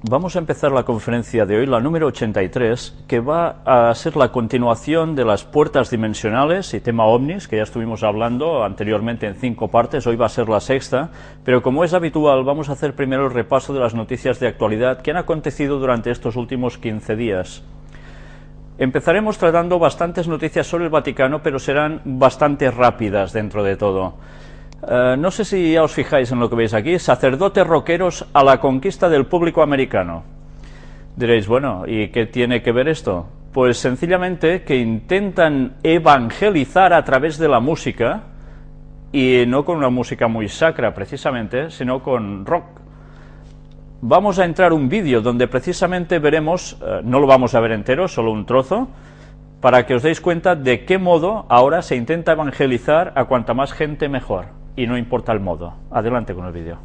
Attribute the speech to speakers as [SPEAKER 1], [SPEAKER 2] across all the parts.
[SPEAKER 1] Vamos a empezar la conferencia de hoy, la número 83, que va a ser la continuación de las puertas dimensionales y tema ovnis, que ya estuvimos hablando anteriormente en 5 partes, hoy va a ser la 6ª, pero como es habitual vamos a hacer primero el repaso de las noticias de actualidad que han acontecido durante estos últimos 15 días. Empezaremos tratando bastantes noticias sobre el Vaticano, pero serán bastante rápidas dentro de todo. No sé si ya os fijáis en lo que veis aquí, sacerdotes rockeros a la conquista del público americano. Diréis, bueno, ¿y qué tiene que ver esto? Pues sencillamente que intentan evangelizar a través de la música, y no con una música muy sacra precisamente, sino con rock. Vamos a entrar un vídeo donde precisamente veremos, no lo vamos a ver entero, solo un trozo, para que os deis cuenta de qué modo ahora se intenta evangelizar a cuanta más gente mejor. Y no importa el modo. Adelante con el vídeo.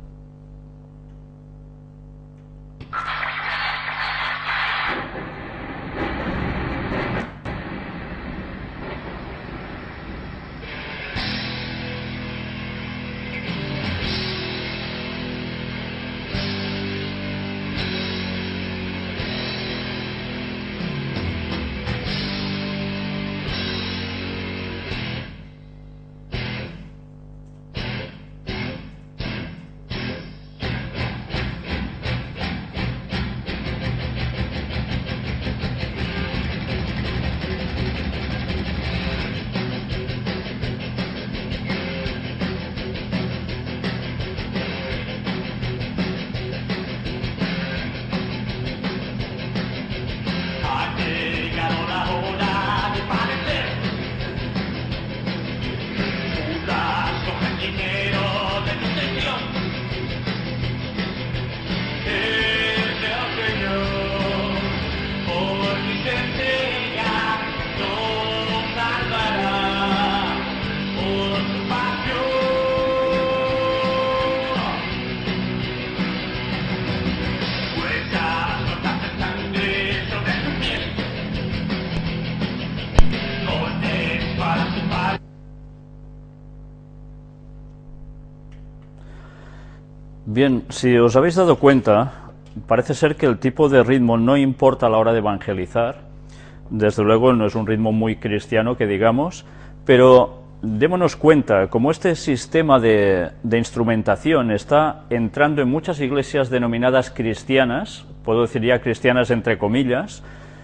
[SPEAKER 1] Bien, si os habéis dado cuenta, parece ser que el tipo de ritmo no importa a la hora de evangelizar. Desde luego no es un ritmo muy cristiano que digamos, pero démonos cuenta, como este sistema de instrumentación está entrando en muchas iglesias denominadas cristianas, puedo decir ya cristianas entre comillas,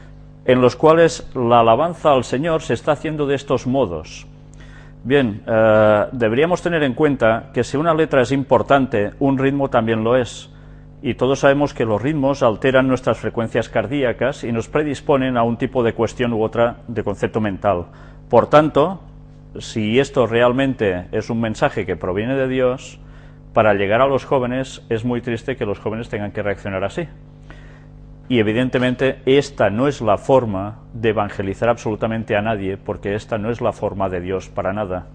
[SPEAKER 1] en los cuales la alabanza al Señor se está haciendo de estos modos. Bien, deberíamos tener en cuenta que si una letra es importante, un ritmo también lo es. Y todos sabemos que los ritmos alteran nuestras frecuencias cardíacas y nos predisponen a un tipo de cuestión u otra de concepto mental. Por tanto, si esto realmente es un mensaje que proviene de Dios, para llegar a los jóvenes es muy triste que los jóvenes tengan que reaccionar así. Y evidentemente esta no es la forma de evangelizar absolutamente a nadie, porque esta no es la forma de Dios para nada.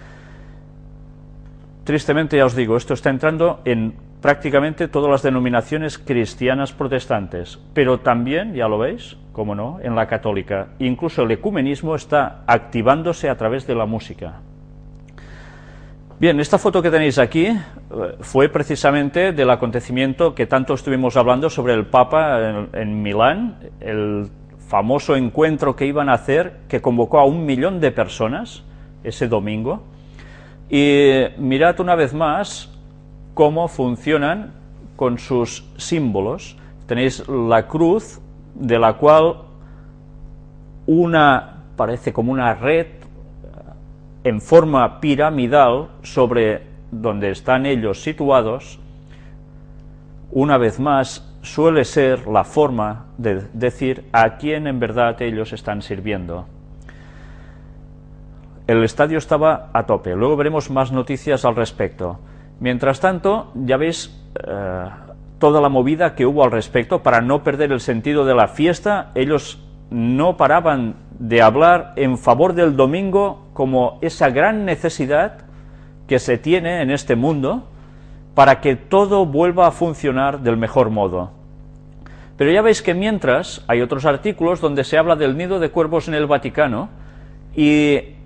[SPEAKER 1] Tristemente, ya os digo, esto está entrando en prácticamente todas las denominaciones cristianas protestantes, pero también, ya lo veis, cómo no, en la católica. Incluso el ecumenismo está activándose a través de la música. Bien, esta foto que tenéis aquí fue precisamente del acontecimiento que tanto estuvimos hablando sobre el Papa en Milán, el famoso encuentro que iban a hacer, que convocó a 1 millón de personas ese domingo. Y mirad una vez más cómo funcionan con sus símbolos. Tenéis la cruz, de la cual parece como una red en forma piramidal sobre donde están ellos situados. Una vez más, suele ser la forma de decir a quién en verdad ellos están sirviendo. El estadio estaba a tope, luego veremos más noticias al respecto. Mientras tanto, ya veis toda la movida que hubo al respecto para no perder el sentido de la fiesta. Ellos no paraban de hablar en favor del domingo como esa gran necesidad que se tiene en este mundo para que todo vuelva a funcionar del mejor modo. Pero ya veis que mientras hay otros artículos donde se habla del nido de cuervos en el Vaticano y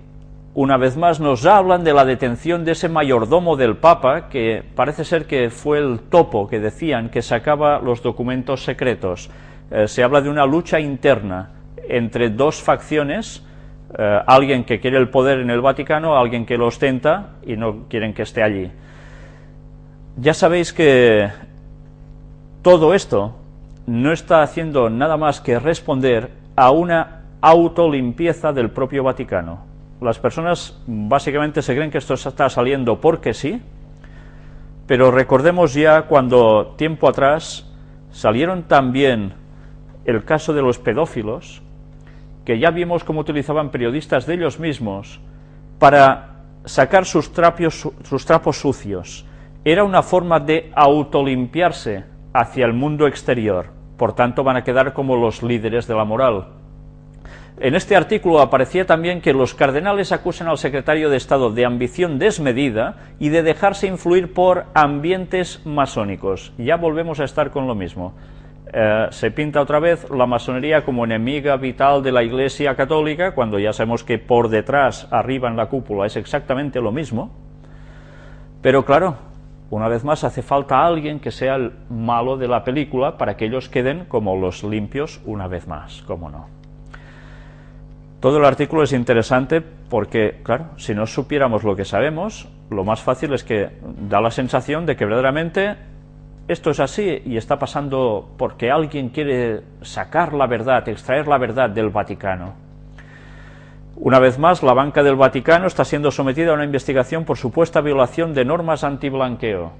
[SPEAKER 1] una vez más nos hablan de la detención de ese mayordomo del Papa, que parece ser que fue el topo que decían que sacaba los documentos secretos. Se habla de una lucha interna entre dos facciones, alguien que quiere el poder en el Vaticano, alguien que lo ostenta y no quieren que esté allí. Ya sabéis que todo esto no está haciendo nada más que responder a una autolimpieza del propio Vaticano. Las personas básicamente se creen que esto está saliendo porque sí, pero recordemos ya cuando tiempo atrás salieron también el caso de los pedófilos, que ya vimos cómo utilizaban periodistas de ellos mismos para sacar sus trapos sucios. Era una forma de autolimpiarse hacia el mundo exterior, por tanto van a quedar como los líderes de la moral. En este artículo aparecía también que los cardenales acusan al secretario de Estado de ambición desmedida y de dejarse influir por ambientes masónicos. Ya volvemos a estar con lo mismo. Se pinta otra vez la masonería como enemiga vital de la Iglesia Católica, cuando ya sabemos que por detrás, arriba en la cúpula, es exactamente lo mismo. Pero claro, una vez más hace falta alguien que sea el malo de la película para que ellos queden como los limpios una vez más, ¿cómo no? Todo el artículo es interesante porque, claro, si no supiéramos lo que sabemos, lo más fácil es que da la sensación de que verdaderamente esto es así y está pasando porque alguien quiere sacar la verdad, extraer la verdad del Vaticano. Una vez más, la banca del Vaticano está siendo sometida a una investigación por supuesta violación de normas antiblanqueo.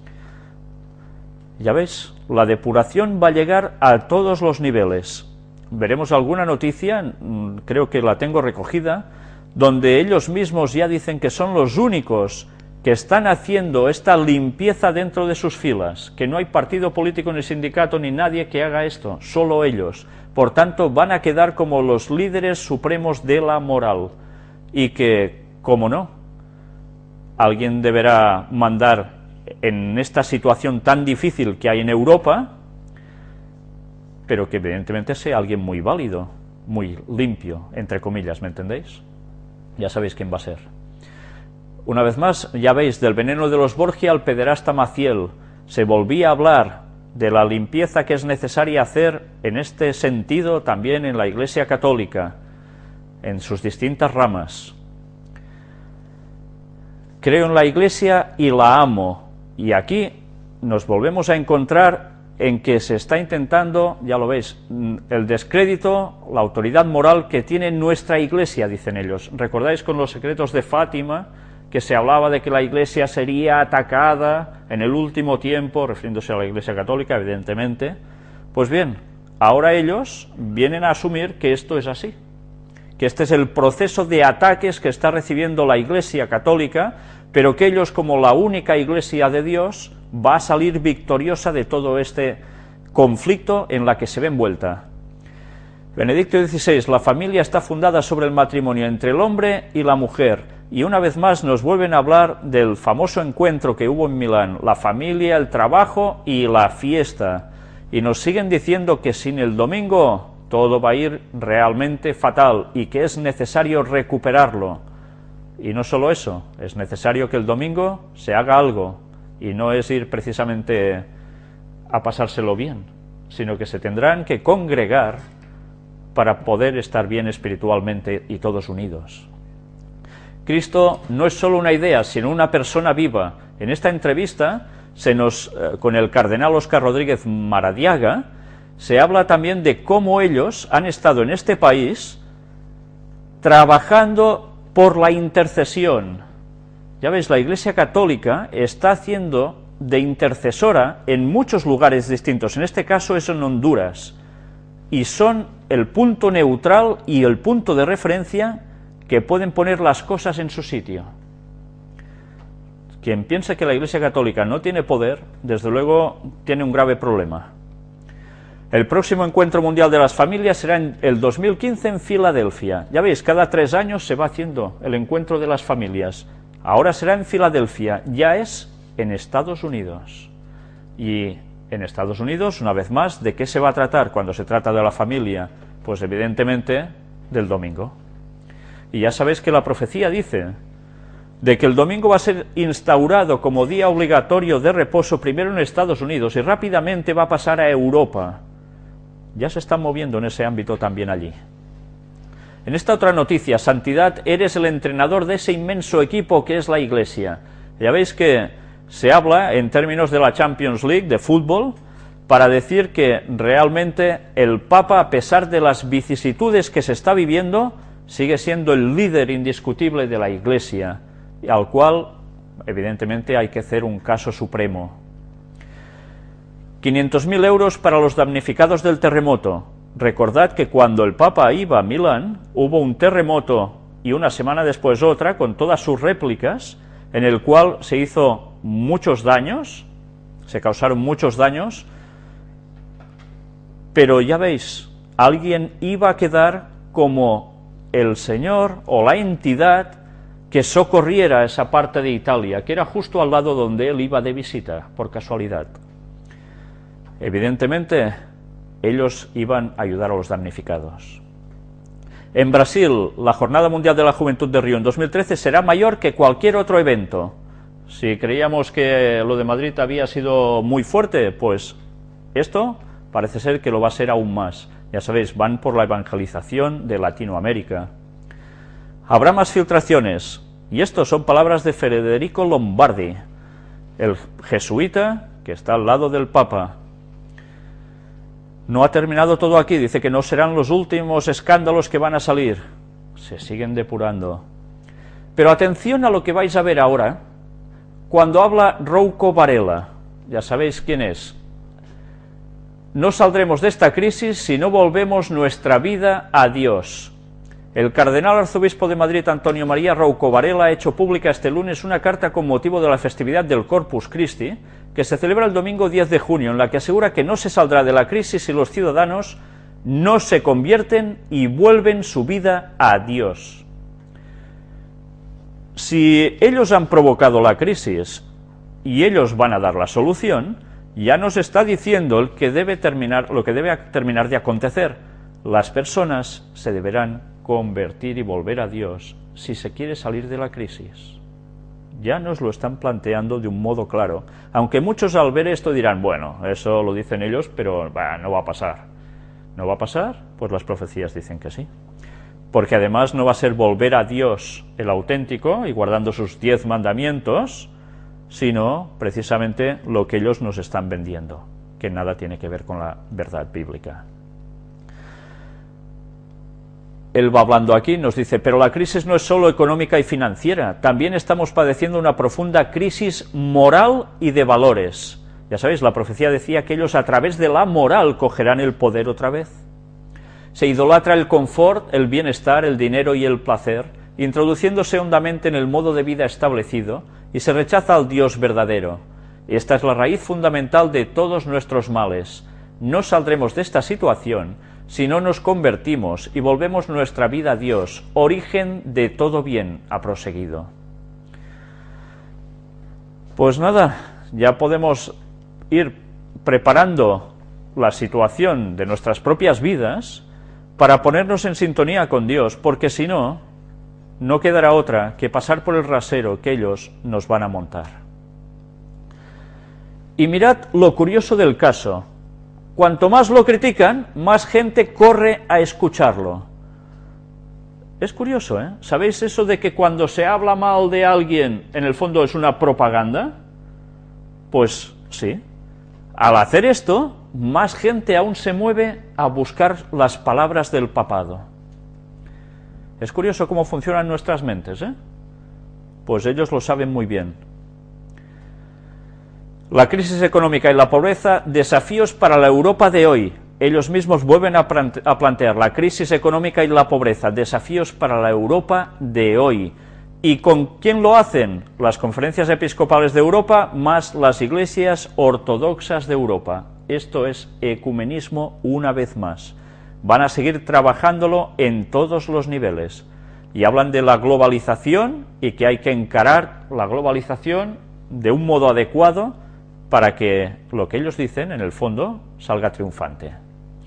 [SPEAKER 1] Ya veis, la depuración va a llegar a todos los niveles. Veremos alguna noticia, creo que la tengo recogida, donde ellos mismos ya dicen que son los únicos que están haciendo esta limpieza dentro de sus filas, que no hay partido político ni sindicato ni nadie que haga esto, solo ellos. Por tanto, van a quedar como los líderes supremos de la moral, y que, como no, alguien deberá mandar en esta situación tan difícil que hay en Europa, pero que evidentemente sea alguien muy válido, muy limpio, entre comillas, ¿me entendéis? Ya sabéis quién va a ser. Una vez más, ya veis, del veneno de los Borgia al pederasta Maciel, se volvía a hablar de la limpieza que es necesaria hacer en este sentido también en la Iglesia Católica, en sus distintas ramas. Creo en la Iglesia y la amo, y aquí nos volvemos a encontrar en que se está intentando, ya lo veis, el descrédito, la autoridad moral que tiene nuestra Iglesia, dicen ellos. ¿Recordáis con los secretos de Fátima, que se hablaba de que la Iglesia sería atacada en el último tiempo, refiriéndose a la Iglesia Católica, evidentemente? Pues bien, ahora ellos vienen a asumir que esto es así, que este es el proceso de ataques que está recibiendo la Iglesia Católica, pero que ellos, como la única Iglesia de Dios, va a salir victoriosa de todo este conflicto en la que se ve envuelta. Benedicto XVI, la familia está fundada sobre el matrimonio entre el hombre y la mujer, y una vez más nos vuelven a hablar del famoso encuentro que hubo en Milán, la familia, el trabajo y la fiesta, y nos siguen diciendo que sin el domingo todo va a ir realmente fatal y que es necesario recuperarlo. Y no solo eso, es necesario que el domingo se haga algo, y no es ir precisamente a pasárselo bien, sino que se tendrán que congregar para poder estar bien espiritualmente y todos unidos. Cristo no es solo una idea, sino una persona viva. En esta entrevista, con el cardenal Óscar Rodríguez Maradiaga, se habla también de cómo ellos han estado en este país trabajando por la intercesión. Ya veis, la Iglesia Católica está haciendo de intercesora en muchos lugares distintos, en este caso es en Honduras, y son el punto neutral y el punto de referencia que pueden poner las cosas en su sitio. Quien piensa que la Iglesia Católica no tiene poder, desde luego tiene un grave problema. El próximo Encuentro Mundial de las Familias será en el 2015 en Filadelfia. Ya veis, cada 3 años se va haciendo el Encuentro de las Familias. Ahora será en Filadelfia, ya es en Estados Unidos. Y en Estados Unidos, una vez más, ¿de qué se va a tratar cuando se trata de la familia? Pues evidentemente del domingo. Y ya sabéis que la profecía dice de que el domingo va a ser instaurado como día obligatorio de reposo primero en Estados Unidos y rápidamente va a pasar a Europa. Ya se están moviendo en ese ámbito también allí. En esta otra noticia, Santidad, eres el entrenador de ese inmenso equipo que es la Iglesia. Ya veis que se habla en términos de la Champions League, de fútbol, para decir que realmente el Papa, a pesar de las vicisitudes que se está viviendo, sigue siendo el líder indiscutible de la Iglesia, al cual, evidentemente, hay que hacer un caso supremo. 500.000 euros para los damnificados del terremoto. Recordad que cuando el Papa iba a Milán, hubo un terremoto y una semana después otra, con todas sus réplicas, en el cual se hizo muchos daños, se causaron muchos daños, pero ya veis, alguien iba a quedar como el señor o la entidad que socorriera esa parte de Italia, que era justo al lado donde él iba de visita, por casualidad. Evidentemente, ellos iban a ayudar a los damnificados. En Brasil, la Jornada Mundial de la Juventud de Río en 2013 será mayor que cualquier otro evento. Si creíamos que lo de Madrid había sido muy fuerte, pues esto parece ser que lo va a ser aún más. Ya sabéis, van por la evangelización de Latinoamérica. Habrá más filtraciones, y esto son palabras de Federico Lombardi, el jesuita que está al lado del Papa. No ha terminado todo aquí, dice que no serán los últimos escándalos que van a salir. Se siguen depurando. Pero atención a lo que vais a ver ahora, cuando habla Rouco Varela. Ya sabéis quién es. No saldremos de esta crisis si no volvemos nuestra vida a Dios. El cardenal arzobispo de Madrid, Antonio María Rouco Varela, ha hecho pública este lunes una carta con motivo de la festividad del Corpus Christi, que se celebra el domingo 10 de junio, en la que asegura que no se saldrá de la crisis si los ciudadanos no se convierten y vuelven su vida a Dios. Si ellos han provocado la crisis y ellos van a dar la solución, ya nos está diciendo lo que debe terminar de acontecer. Las personas se deberán convertir y volver a Dios si se quiere salir de la crisis. Ya nos lo están planteando de un modo claro, aunque muchos al ver esto dirán, bueno, eso lo dicen ellos, pero no va a pasar. ¿No va a pasar? Pues las profecías dicen que sí. Porque además no va a ser volver a Dios el auténtico y guardando sus 10 mandamientos, sino precisamente lo que ellos nos están vendiendo, que nada tiene que ver con la verdad bíblica. Él va hablando aquí, nos dice, pero la crisis no es solo económica y financiera, también estamos padeciendo una profunda crisis moral y de valores. Ya sabéis, la profecía decía que ellos a través de la moral cogerán el poder otra vez. Se idolatra el confort, el bienestar, el dinero y el placer, introduciéndose hondamente en el modo de vida establecido, y se rechaza al Dios verdadero. Esta es la raíz fundamental de todos nuestros males. No saldremos de esta situación si no nos convertimos y volvemos nuestra vida a Dios, origen de todo bien, ha proseguido. Pues nada, ya podemos ir preparando la situación de nuestras propias vidas para ponernos en sintonía con Dios, porque si no, no quedará otra que pasar por el rasero que ellos nos van a montar. Y mirad lo curioso del caso. Cuanto más lo critican, más gente corre a escucharlo. Es curioso, ¿eh? ¿Sabéis eso de que cuando se habla mal de alguien, en el fondo es una propaganda? Pues sí. Al hacer esto, más gente aún se mueve a buscar las palabras del papado. Es curioso cómo funcionan nuestras mentes, ¿eh? Pues ellos lo saben muy bien. La crisis económica y la pobreza, desafíos para la Europa de hoy. Ellos mismos vuelven a plantear la crisis económica y la pobreza, desafíos para la Europa de hoy. ¿Y con quién lo hacen? Las conferencias episcopales de Europa más las iglesias ortodoxas de Europa. Esto es ecumenismo una vez más. Van a seguir trabajándolo en todos los niveles. Y hablan de la globalización y que hay que encarar la globalización de un modo adecuado para que lo que ellos dicen, en el fondo, salga triunfante.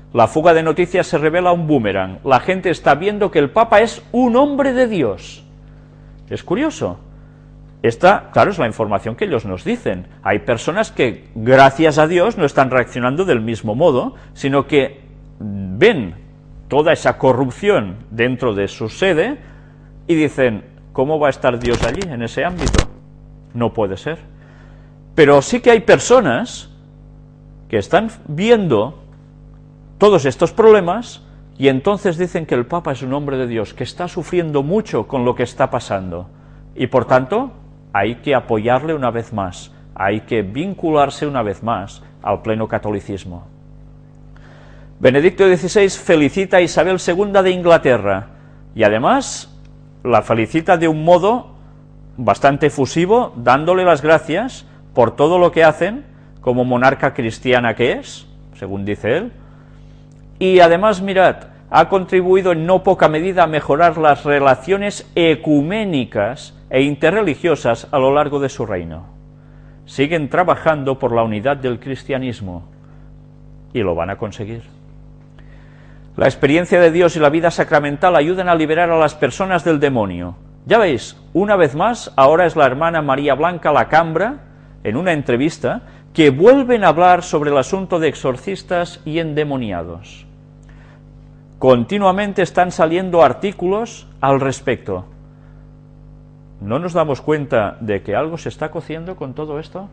[SPEAKER 1] La fuga de noticias se revela un boomerang. La gente está viendo que el Papa es un hombre de Dios. Es curioso. Esta, claro, es la información que ellos nos dicen. Hay personas que, gracias a Dios, no están reaccionando del mismo modo, sino que ven toda esa corrupción dentro de su sede y dicen, ¿cómo va a estar Dios allí, en ese ámbito? No puede ser. Pero sí que hay personas que están viendo todos estos problemas y entonces dicen que el Papa es un hombre de Dios, que está sufriendo mucho con lo que está pasando y por tanto hay que apoyarle una vez más, hay que vincularse una vez más al pleno catolicismo. Benedicto XVI felicita a Isabel II de Inglaterra y además la felicita de un modo bastante efusivo, dándole las gracias por todo lo que hacen como monarca cristiana que es, según dice él, y además, mirad, ha contribuido en no poca medida a mejorar las relaciones ecuménicas e interreligiosas a lo largo de su reino. Siguen trabajando por la unidad del cristianismo y lo van a conseguir. La experiencia de Dios y la vida sacramental ayudan a liberar a las personas del demonio. Ya veis, una vez más, ahora es la hermana María Blanca Lacambra, en una entrevista, que vuelven a hablar sobre el asunto de exorcistas y endemoniados. Continuamente están saliendo artículos al respecto. ¿No nos damos cuenta de que algo se está cociendo con todo esto?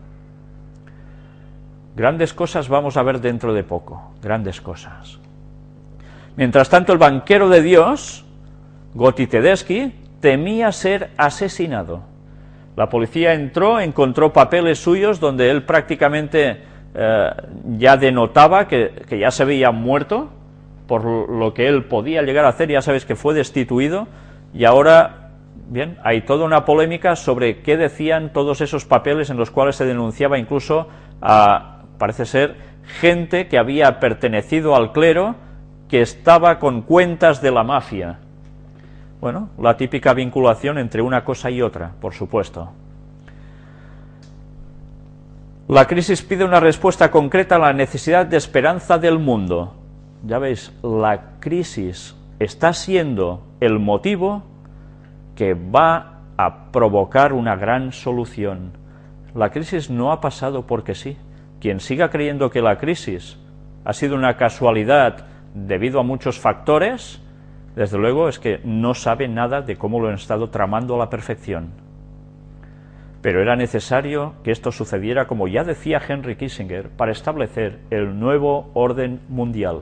[SPEAKER 1] Grandes cosas vamos a ver dentro de poco, grandes cosas. Mientras tanto, el banquero de Dios, Gotti Tedeschi, temía ser asesinado. La policía entró, encontró papeles suyos donde él prácticamente ya denotaba que ya se veía muerto por lo que él podía llegar a hacer. Ya sabéis que fue destituido y ahora, bien, hay toda una polémica sobre qué decían todos esos papeles en los cuales se denunciaba incluso a, parece ser, gente que había pertenecido al clero, que estaba con cuentas de la mafia. Bueno, la típica vinculación entre una cosa y otra, por supuesto. La crisis pide una respuesta concreta a la necesidad de esperanza del mundo. Ya veis, la crisis está siendo el motivo que va a provocar una gran solución. La crisis no ha pasado porque sí. Quien siga creyendo que la crisis ha sido una casualidad debido a muchos factores, desde luego es que no sabe nada de cómo lo han estado tramando a la perfección. Pero era necesario que esto sucediera, como ya decía Henry Kissinger, para establecer el nuevo orden mundial.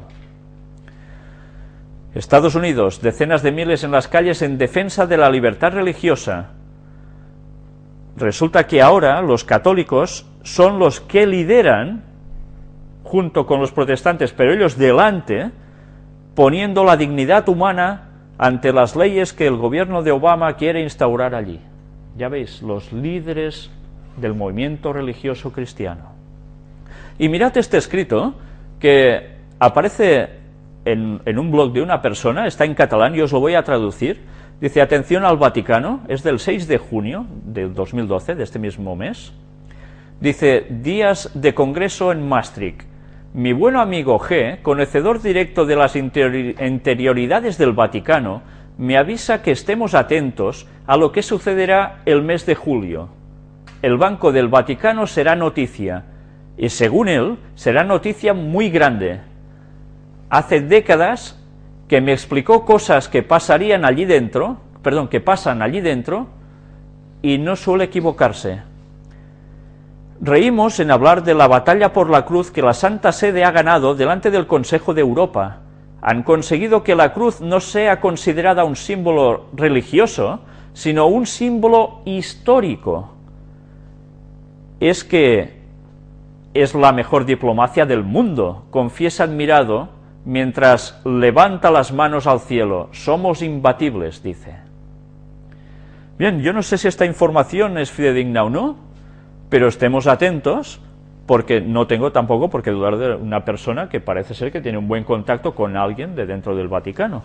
[SPEAKER 1] Estados Unidos, decenas de miles en las calles en defensa de la libertad religiosa. Resulta que ahora los católicos son los que lideran, junto con los protestantes, pero ellos delante, poniendo la dignidad humana ante las leyes que el gobierno de Obama quiere instaurar allí. Ya veis, los líderes del movimiento religioso cristiano. Y mirad este escrito que aparece en un blog de una persona, está en catalán y os lo voy a traducir. Dice: atención al Vaticano, es del 6 de junio del 2012, de este mismo mes. Dice: días de congreso en Maastricht. Mi buen amigo G, conocedor directo de las interioridades del Vaticano, me avisa que estemos atentos a lo que sucederá el mes de julio. El Banco del Vaticano será noticia, y según él, será noticia muy grande. Hace décadas que me explicó cosas que pasarían allí dentro, que pasan allí dentro, y no suele equivocarse. Reímos en hablar de la batalla por la cruz que la Santa Sede ha ganado delante del Consejo de Europa. Han conseguido que la cruz no sea considerada un símbolo religioso, sino un símbolo histórico. Es que es la mejor diplomacia del mundo, confiesa admirado, mientras levanta las manos al cielo. Somos imbatibles, dice. Bien, yo no sé si esta información es fidedigna o no, pero estemos atentos, porque no tengo tampoco por qué dudar de una persona que parece ser que tiene un buen contacto con alguien de dentro del Vaticano.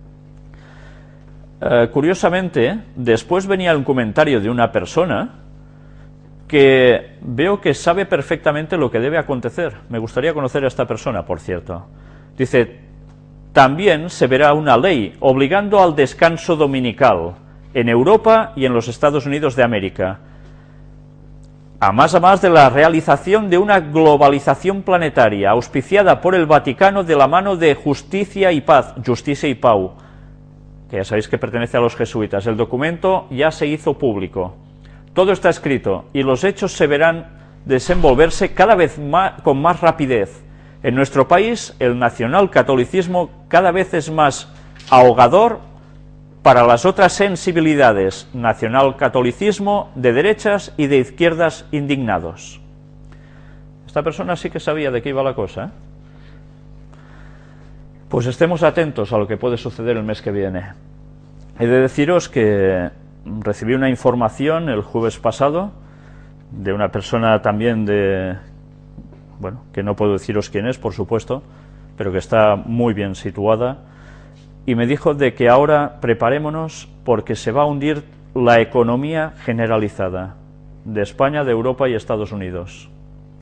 [SPEAKER 1] Curiosamente, después venía un comentario de una persona que veo que sabe perfectamente lo que debe acontecer. Me gustaría conocer a esta persona, por cierto. Dice, también se verá una ley obligando al descanso dominical en Europa y en los Estados Unidos de América, a más de la realización de una globalización planetaria auspiciada por el Vaticano de la mano de Justicia y Paz, Justicia y Pau, que ya sabéis que pertenece a los jesuitas. El documento ya se hizo público. Todo está escrito y los hechos se verán desenvolverse cada vez más, con más rapidez. En nuestro país, el nacionalcatolicismo cada vez es más ahogador para las otras sensibilidades, nacionalcatolicismo de derechas y de izquierdas indignados. Esta persona sí que sabía de qué iba la cosa, ¿eh? Pues estemos atentos a lo que puede suceder el mes que viene. He de deciros que recibí una información el jueves pasado de una persona también bueno, que no puedo deciros quién es, por supuesto, pero que está muy bien situada, y me dijo de que ahora preparémonos porque se va a hundir la economía generalizada de España, de Europa y Estados Unidos,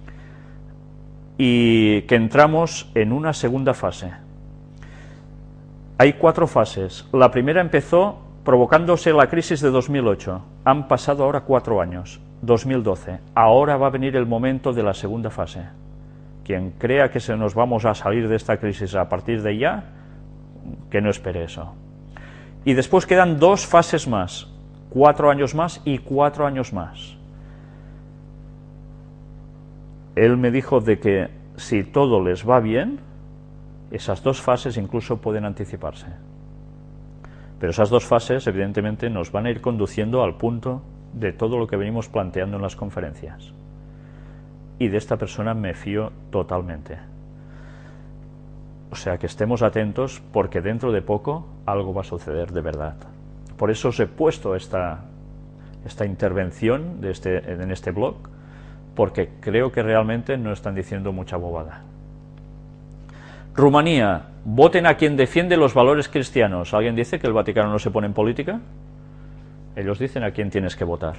[SPEAKER 1] y que entramos en una segunda fase. Hay 4 fases. La primera empezó provocándose la crisis de 2008. Han pasado ahora 4 años, 2012. Ahora va a venir el momento de la segunda fase. Quien crea que nos vamos a salir de esta crisis a partir de ya, que no espere eso. Y después quedan 2 fases más, 4 años más y 4 años más. Él me dijo de que si todo les va bien, esas 2 fases incluso pueden anticiparse. Pero esas 2 fases, evidentemente, nos van a ir conduciendo al punto de todo lo que venimos planteando en las conferencias. Y de esta persona me fío totalmente. O sea, que estemos atentos porque dentro de poco algo va a suceder de verdad. Por eso os he puesto esta intervención en este blog, porque creo que realmente no están diciendo mucha bobada. Rumanía, voten a quien defiende los valores cristianos. ¿Alguien dice que el Vaticano no se pone en política? Ellos dicen a quién tienes que votar.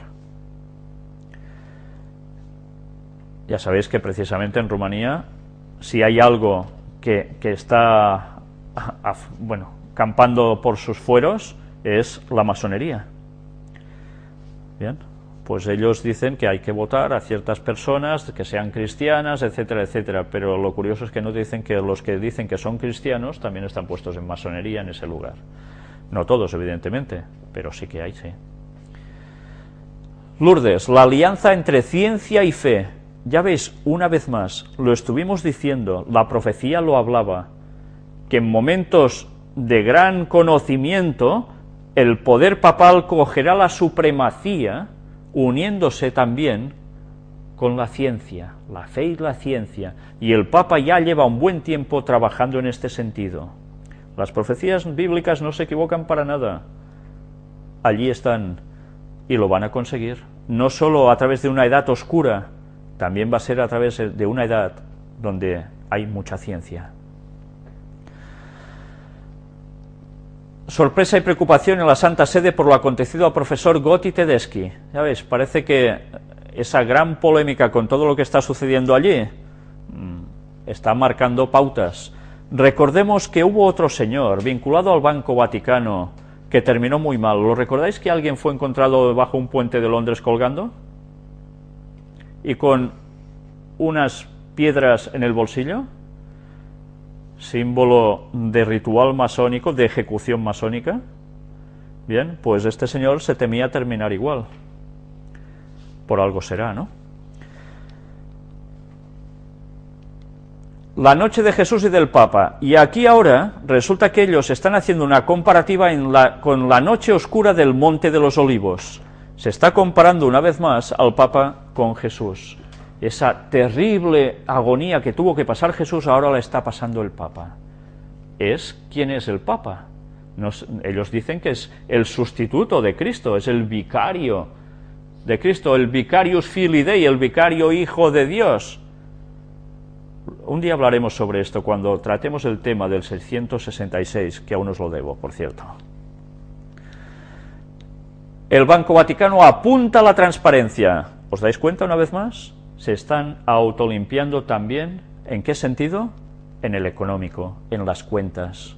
[SPEAKER 1] Ya sabéis que precisamente en Rumanía, si hay algo que está bueno, campando por sus fueros, es la masonería. Bien, pues ellos dicen que hay que votar a ciertas personas que sean cristianas, etcétera, etcétera, pero lo curioso es que no dicen que los que dicen que son cristianos también están puestos en masonería en ese lugar. No todos, evidentemente, pero sí que hay, sí. Lourdes, la alianza entre ciencia y fe. Ya veis, una vez más, lo estuvimos diciendo, la profecía lo hablaba, que en momentos de gran conocimiento, el poder papal cogerá la supremacía, uniéndose también con la ciencia, la fe y la ciencia, y el Papa ya lleva un buen tiempo trabajando en este sentido. Las profecías bíblicas no se equivocan para nada, allí están, y lo van a conseguir, no solo a través de una edad oscura, también va a ser a través de una edad donde hay mucha ciencia. Sorpresa y preocupación en la Santa Sede por lo acontecido al profesor Gotti Tedeschi. Ya ves, parece que esa gran polémica con todo lo que está sucediendo allí está marcando pautas. Recordemos que hubo otro señor vinculado al Banco Vaticano que terminó muy mal. ¿Lo recordáis que alguien fue encontrado bajo un puente de Londres colgando? Y con unas piedras en el bolsillo, símbolo de ritual masónico, de ejecución masónica. Bien, pues este señor se temía terminar igual. Por algo será, ¿no? La noche de Jesús y del Papa. Y aquí ahora resulta que ellos están haciendo una comparativa con la noche oscura del Monte de los Olivos. Se está comparando una vez más al Papa con Jesús. Esa terrible agonía que tuvo que pasar Jesús ahora la está pasando el Papa. ¿Quién es el Papa? Ellos dicen que es el sustituto de Cristo, es el vicario de Cristo, el vicarius filii Dei, el vicario hijo de Dios. Un día hablaremos sobre esto cuando tratemos el tema del 666, que aún os lo debo, por cierto. El Banco Vaticano apunta a la transparencia. ¿Os dais cuenta una vez más? Se están autolimpiando también. ¿En qué sentido? en el económico, en las cuentas.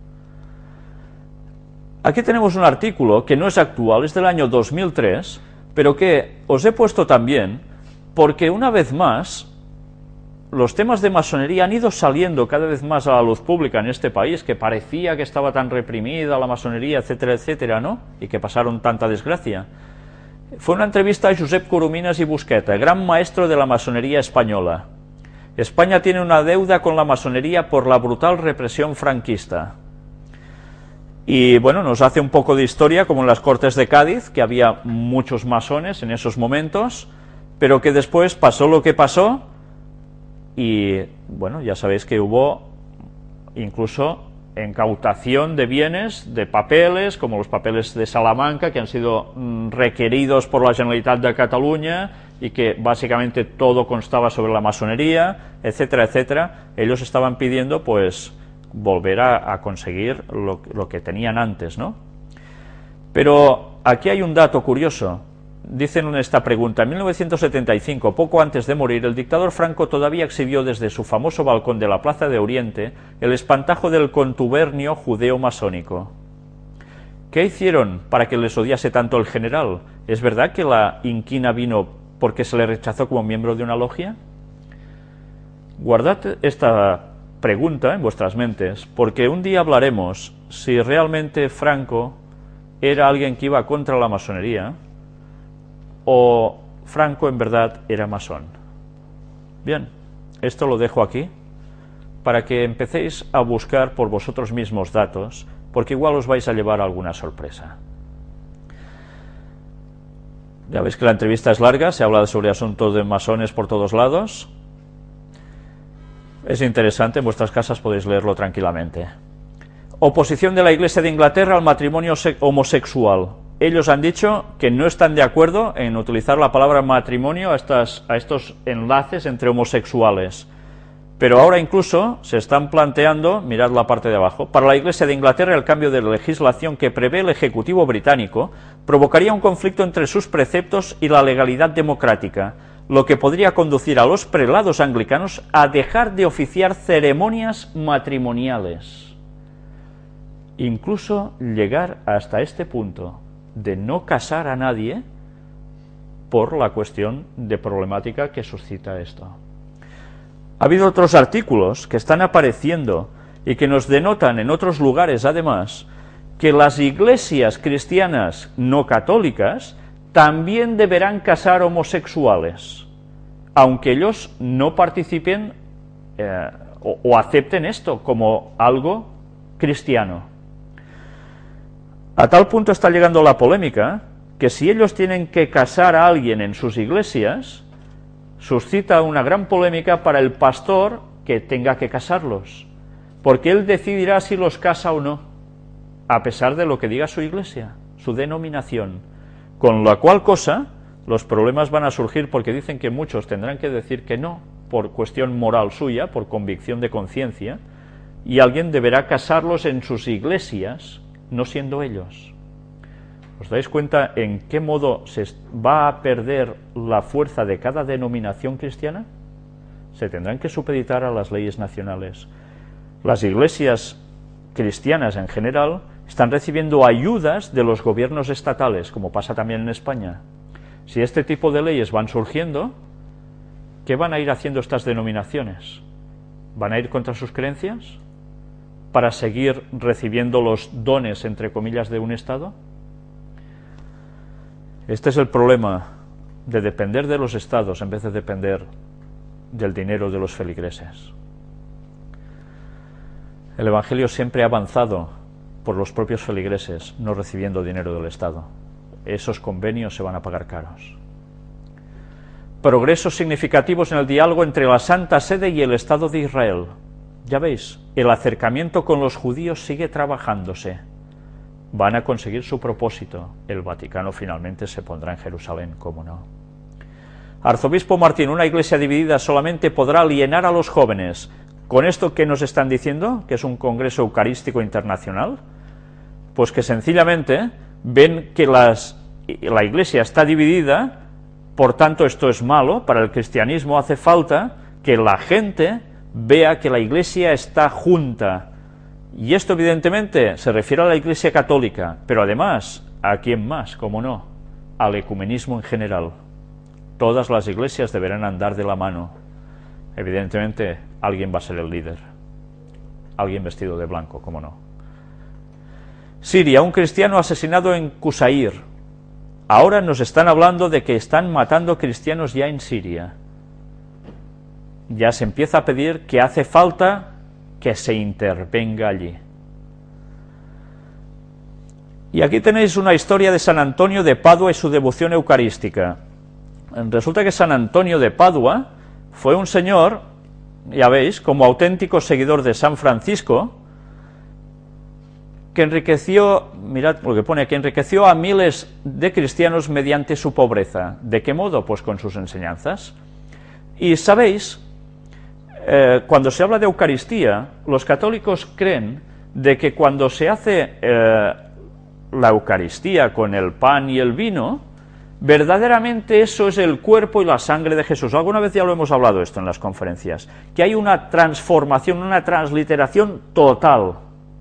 [SPEAKER 1] Aquí tenemos un artículo que no es actual, es del año 2003, pero que os he puesto también porque una vez más los temas de masonería han ido saliendo cada vez más a la luz pública en este país, que parecía que estaba tan reprimida la masonería, etcétera, etcétera, ¿no? Y que pasaron tanta desgracia. Fue una entrevista a Josep Corominas y Busqueta, gran maestro de la masonería española. España tiene una deuda con la masonería por la brutal represión franquista. Y bueno, nos hace un poco de historia, como en las Cortes de Cádiz, que había muchos masones en esos momentos, pero que después pasó lo que pasó, y bueno, ya sabéis que hubo incluso incautación de bienes, de papeles, como los papeles de Salamanca, que han sido requeridos por la Generalitat de Cataluña, y que básicamente todo constaba sobre la masonería, etcétera, etcétera. Ellos estaban pidiendo, pues, volver a conseguir lo que tenían antes, ¿no? Pero aquí hay un dato curioso. Dicen en esta pregunta: en 1975, poco antes de morir, el dictador Franco todavía exhibió desde su famoso balcón de la Plaza de Oriente el espantajo del contubernio judeo-masónico. ¿Qué hicieron para que les odiase tanto el general? ¿Es verdad que la inquina vino porque se le rechazó como miembro de una logia? Guardad esta pregunta en vuestras mentes, porque un día hablaremos si realmente Franco era alguien que iba contra la masonería o Franco en verdad era masón. Bien, esto lo dejo aquí para que empecéis a buscar por vosotros mismos datos, porque igual os vais a llevar alguna sorpresa. Ya veis que la entrevista es larga, se habla sobre asuntos de masones por todos lados. Es interesante, en vuestras casas podéis leerlo tranquilamente. Oposición de la Iglesia de Inglaterra al matrimonio homosexual. Ellos han dicho que no están de acuerdo en utilizar la palabra matrimonio a estos enlaces entre homosexuales. Pero ahora incluso se están planteando, mirad la parte de abajo, para la Iglesia de Inglaterra el cambio de legislación que prevé el Ejecutivo británico provocaría un conflicto entre sus preceptos y la legalidad democrática, lo que podría conducir a los prelados anglicanos a dejar de oficiar ceremonias matrimoniales. Incluso llegar hasta este punto de no casar a nadie por la cuestión de problemática que suscita esto. Ha habido otros artículos que están apareciendo y que nos denotan en otros lugares, además, que las iglesias cristianas no católicas también deberán casar homosexuales, aunque ellos no participen o acepten esto como algo cristiano. A tal punto está llegando la polémica que si ellos tienen que casar a alguien en sus iglesias, suscita una gran polémica para el pastor que tenga que casarlos, porque él decidirá si los casa o no, a pesar de lo que diga su iglesia, su denominación, con la cual cosa los problemas van a surgir, porque dicen que muchos tendrán que decir que no, por cuestión moral suya, por convicción de conciencia, y alguien deberá casarlos en sus iglesias, no siendo ellos. ¿Os dais cuenta en qué modo se va a perder la fuerza de cada denominación cristiana? Se tendrán que supeditar a las leyes nacionales. Las iglesias cristianas en general están recibiendo ayudas de los gobiernos estatales, como pasa también en España. Si este tipo de leyes van surgiendo, ¿qué van a ir haciendo estas denominaciones? ¿Van a ir contra sus creencias para seguir recibiendo los dones, entre comillas, de un Estado? Este es el problema de depender de los Estados en vez de depender del dinero de los feligreses. El Evangelio siempre ha avanzado por los propios feligreses, no recibiendo dinero del Estado. Esos convenios se van a pagar caros. Progresos significativos en el diálogo entre la Santa Sede y el Estado de Israel. Ya veis, el acercamiento con los judíos sigue trabajándose. Van a conseguir su propósito. El Vaticano finalmente se pondrá en Jerusalén, ¿cómo no? Arzobispo Martín, una iglesia dividida solamente podrá alienar a los jóvenes. ¿Con esto qué nos están diciendo? ¿Que es un congreso eucarístico internacional? Pues que sencillamente ven que la iglesia está dividida, por tanto esto es malo, para el cristianismo hace falta que la gente vea que la Iglesia está junta. Y esto evidentemente se refiere a la Iglesia católica, pero además, ¿a quién más? ¿Cómo no? Al ecumenismo en general. Todas las iglesias deberán andar de la mano. Evidentemente, alguien va a ser el líder. Alguien vestido de blanco, ¿cómo no? Siria, un cristiano asesinado en Qusair. Ahora nos están hablando de que están matando cristianos ya en Siria. Ya se empieza a pedir que hace falta que se intervenga allí. Y aquí tenéis una historia de San Antonio de Padua y su devoción eucarística. Resulta que San Antonio de Padua fue un señor, ya veis, como auténtico seguidor de San Francisco, que enriqueció, mirad lo que pone aquí, enriqueció a miles de cristianos mediante su pobreza. ¿De qué modo? Pues con sus enseñanzas. Y sabéis, cuando se habla de Eucaristía, los católicos creen de que cuando se hace la Eucaristía con el pan y el vino, verdaderamente eso es el cuerpo y la sangre de Jesús. Alguna vez ya lo hemos hablado esto en las conferencias, que hay una transformación, una transliteración total.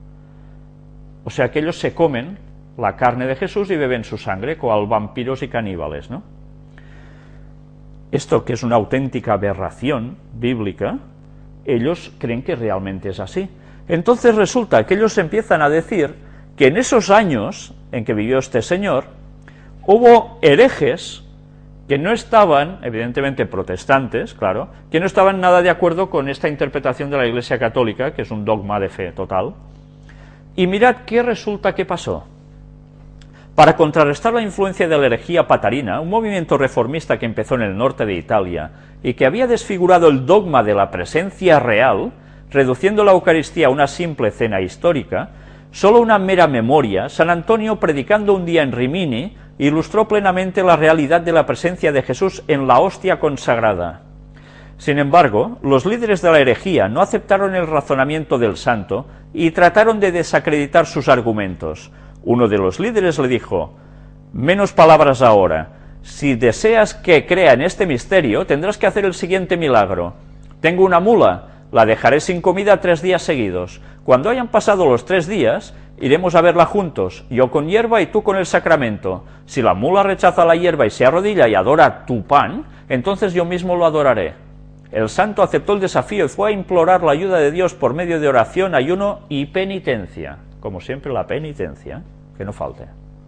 [SPEAKER 1] O sea, que ellos se comen la carne de Jesús y beben su sangre, cual vampiros y caníbales, ¿no? Esto, que es una auténtica aberración bíblica, ellos creen que realmente es así. Entonces resulta que ellos empiezan a decir que en esos años en que vivió este señor, hubo herejes que no estaban, evidentemente protestantes, claro, que no estaban nada de acuerdo con esta interpretación de la Iglesia Católica, que es un dogma de fe total. Y mirad qué resulta que pasó. Para contrarrestar la influencia de la herejía patarina, un movimiento reformista que empezó en el norte de Italia y que había desfigurado el dogma de la presencia real, reduciendo la Eucaristía a una simple cena histórica, solo una mera memoria, San Antonio, predicando un día en Rimini, ilustró plenamente la realidad de la presencia de Jesús en la hostia consagrada. Sin embargo, los líderes de la herejía no aceptaron el razonamiento del santo y trataron de desacreditar sus argumentos. Uno de los líderes le dijo: «Menos palabras ahora. Si deseas que crea en este misterio, tendrás que hacer el siguiente milagro. Tengo una mula, la dejaré sin comida 3 días seguidos. Cuando hayan pasado los 3 días, iremos a verla juntos, yo con hierba y tú con el sacramento. Si la mula rechaza la hierba y se arrodilla y adora tu pan, entonces yo mismo lo adoraré». El santo aceptó el desafío y fue a implorar la ayuda de Dios por medio de oración, ayuno y penitencia. Como siempre, la penitencia, que no falte.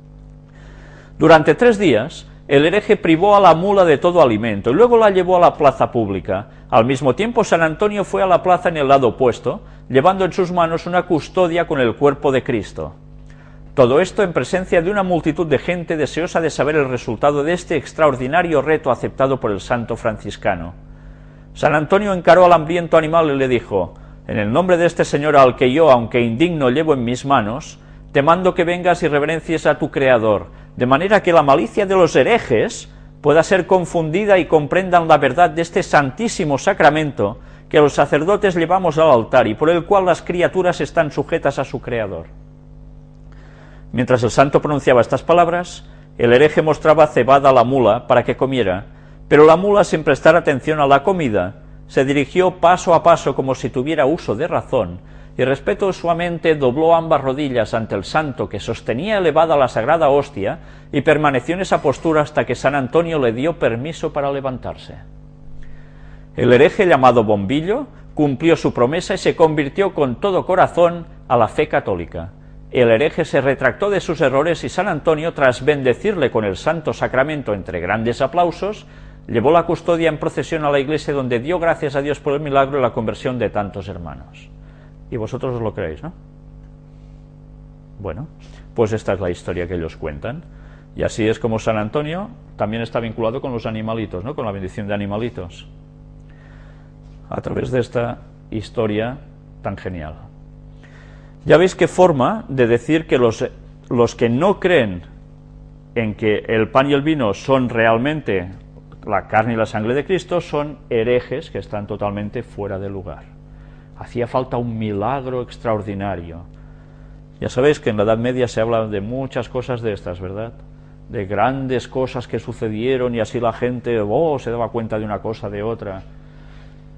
[SPEAKER 1] Durante 3 días, el hereje privó a la mula de todo alimento y luego la llevó a la plaza pública. Al mismo tiempo, San Antonio fue a la plaza en el lado opuesto, llevando en sus manos una custodia con el cuerpo de Cristo. Todo esto en presencia de una multitud de gente deseosa de saber el resultado de este extraordinario reto aceptado por el santo franciscano. San Antonio encaró al hambriento animal y le dijo: «En el nombre de este Señor al que yo, aunque indigno, llevo en mis manos, te mando que vengas y reverencies a tu Creador, de manera que la malicia de los herejes pueda ser confundida y comprendan la verdad de este santísimo sacramento que los sacerdotes llevamos al altar y por el cual las criaturas están sujetas a su Creador». Mientras el santo pronunciaba estas palabras, el hereje mostraba cebada a la mula para que comiera, pero la mula, sin prestar atención a la comida, se dirigió paso a paso como si tuviera uso de razón, y respetuosamente dobló ambas rodillas ante el santo que sostenía elevada la sagrada hostia, y permaneció en esa postura hasta que San Antonio le dio permiso para levantarse. El hereje, llamado Bombillo, cumplió su promesa y se convirtió con todo corazón a la fe católica. El hereje se retractó de sus errores y San Antonio, tras bendecirle con el santo sacramento entre grandes aplausos, llevó la custodia en procesión a la iglesia, donde dio gracias a Dios por el milagro y la conversión de tantos hermanos. Y vosotros os lo creéis, ¿no? Bueno, pues esta es la historia que ellos cuentan. Y así es como San Antonio también está vinculado con los animalitos, ¿no? Con la bendición de animalitos. A través de esta historia tan genial. Ya veis qué forma de decir que los que no creen en que el pan y el vino son realmente la carne y la sangre de Cristo son herejes que están totalmente fuera de lugar. Hacía falta un milagro extraordinario. Ya sabéis que en la Edad Media se habla de muchas cosas de estas, ¿verdad? De grandes cosas que sucedieron y así la gente se daba cuenta de una cosa, de otra.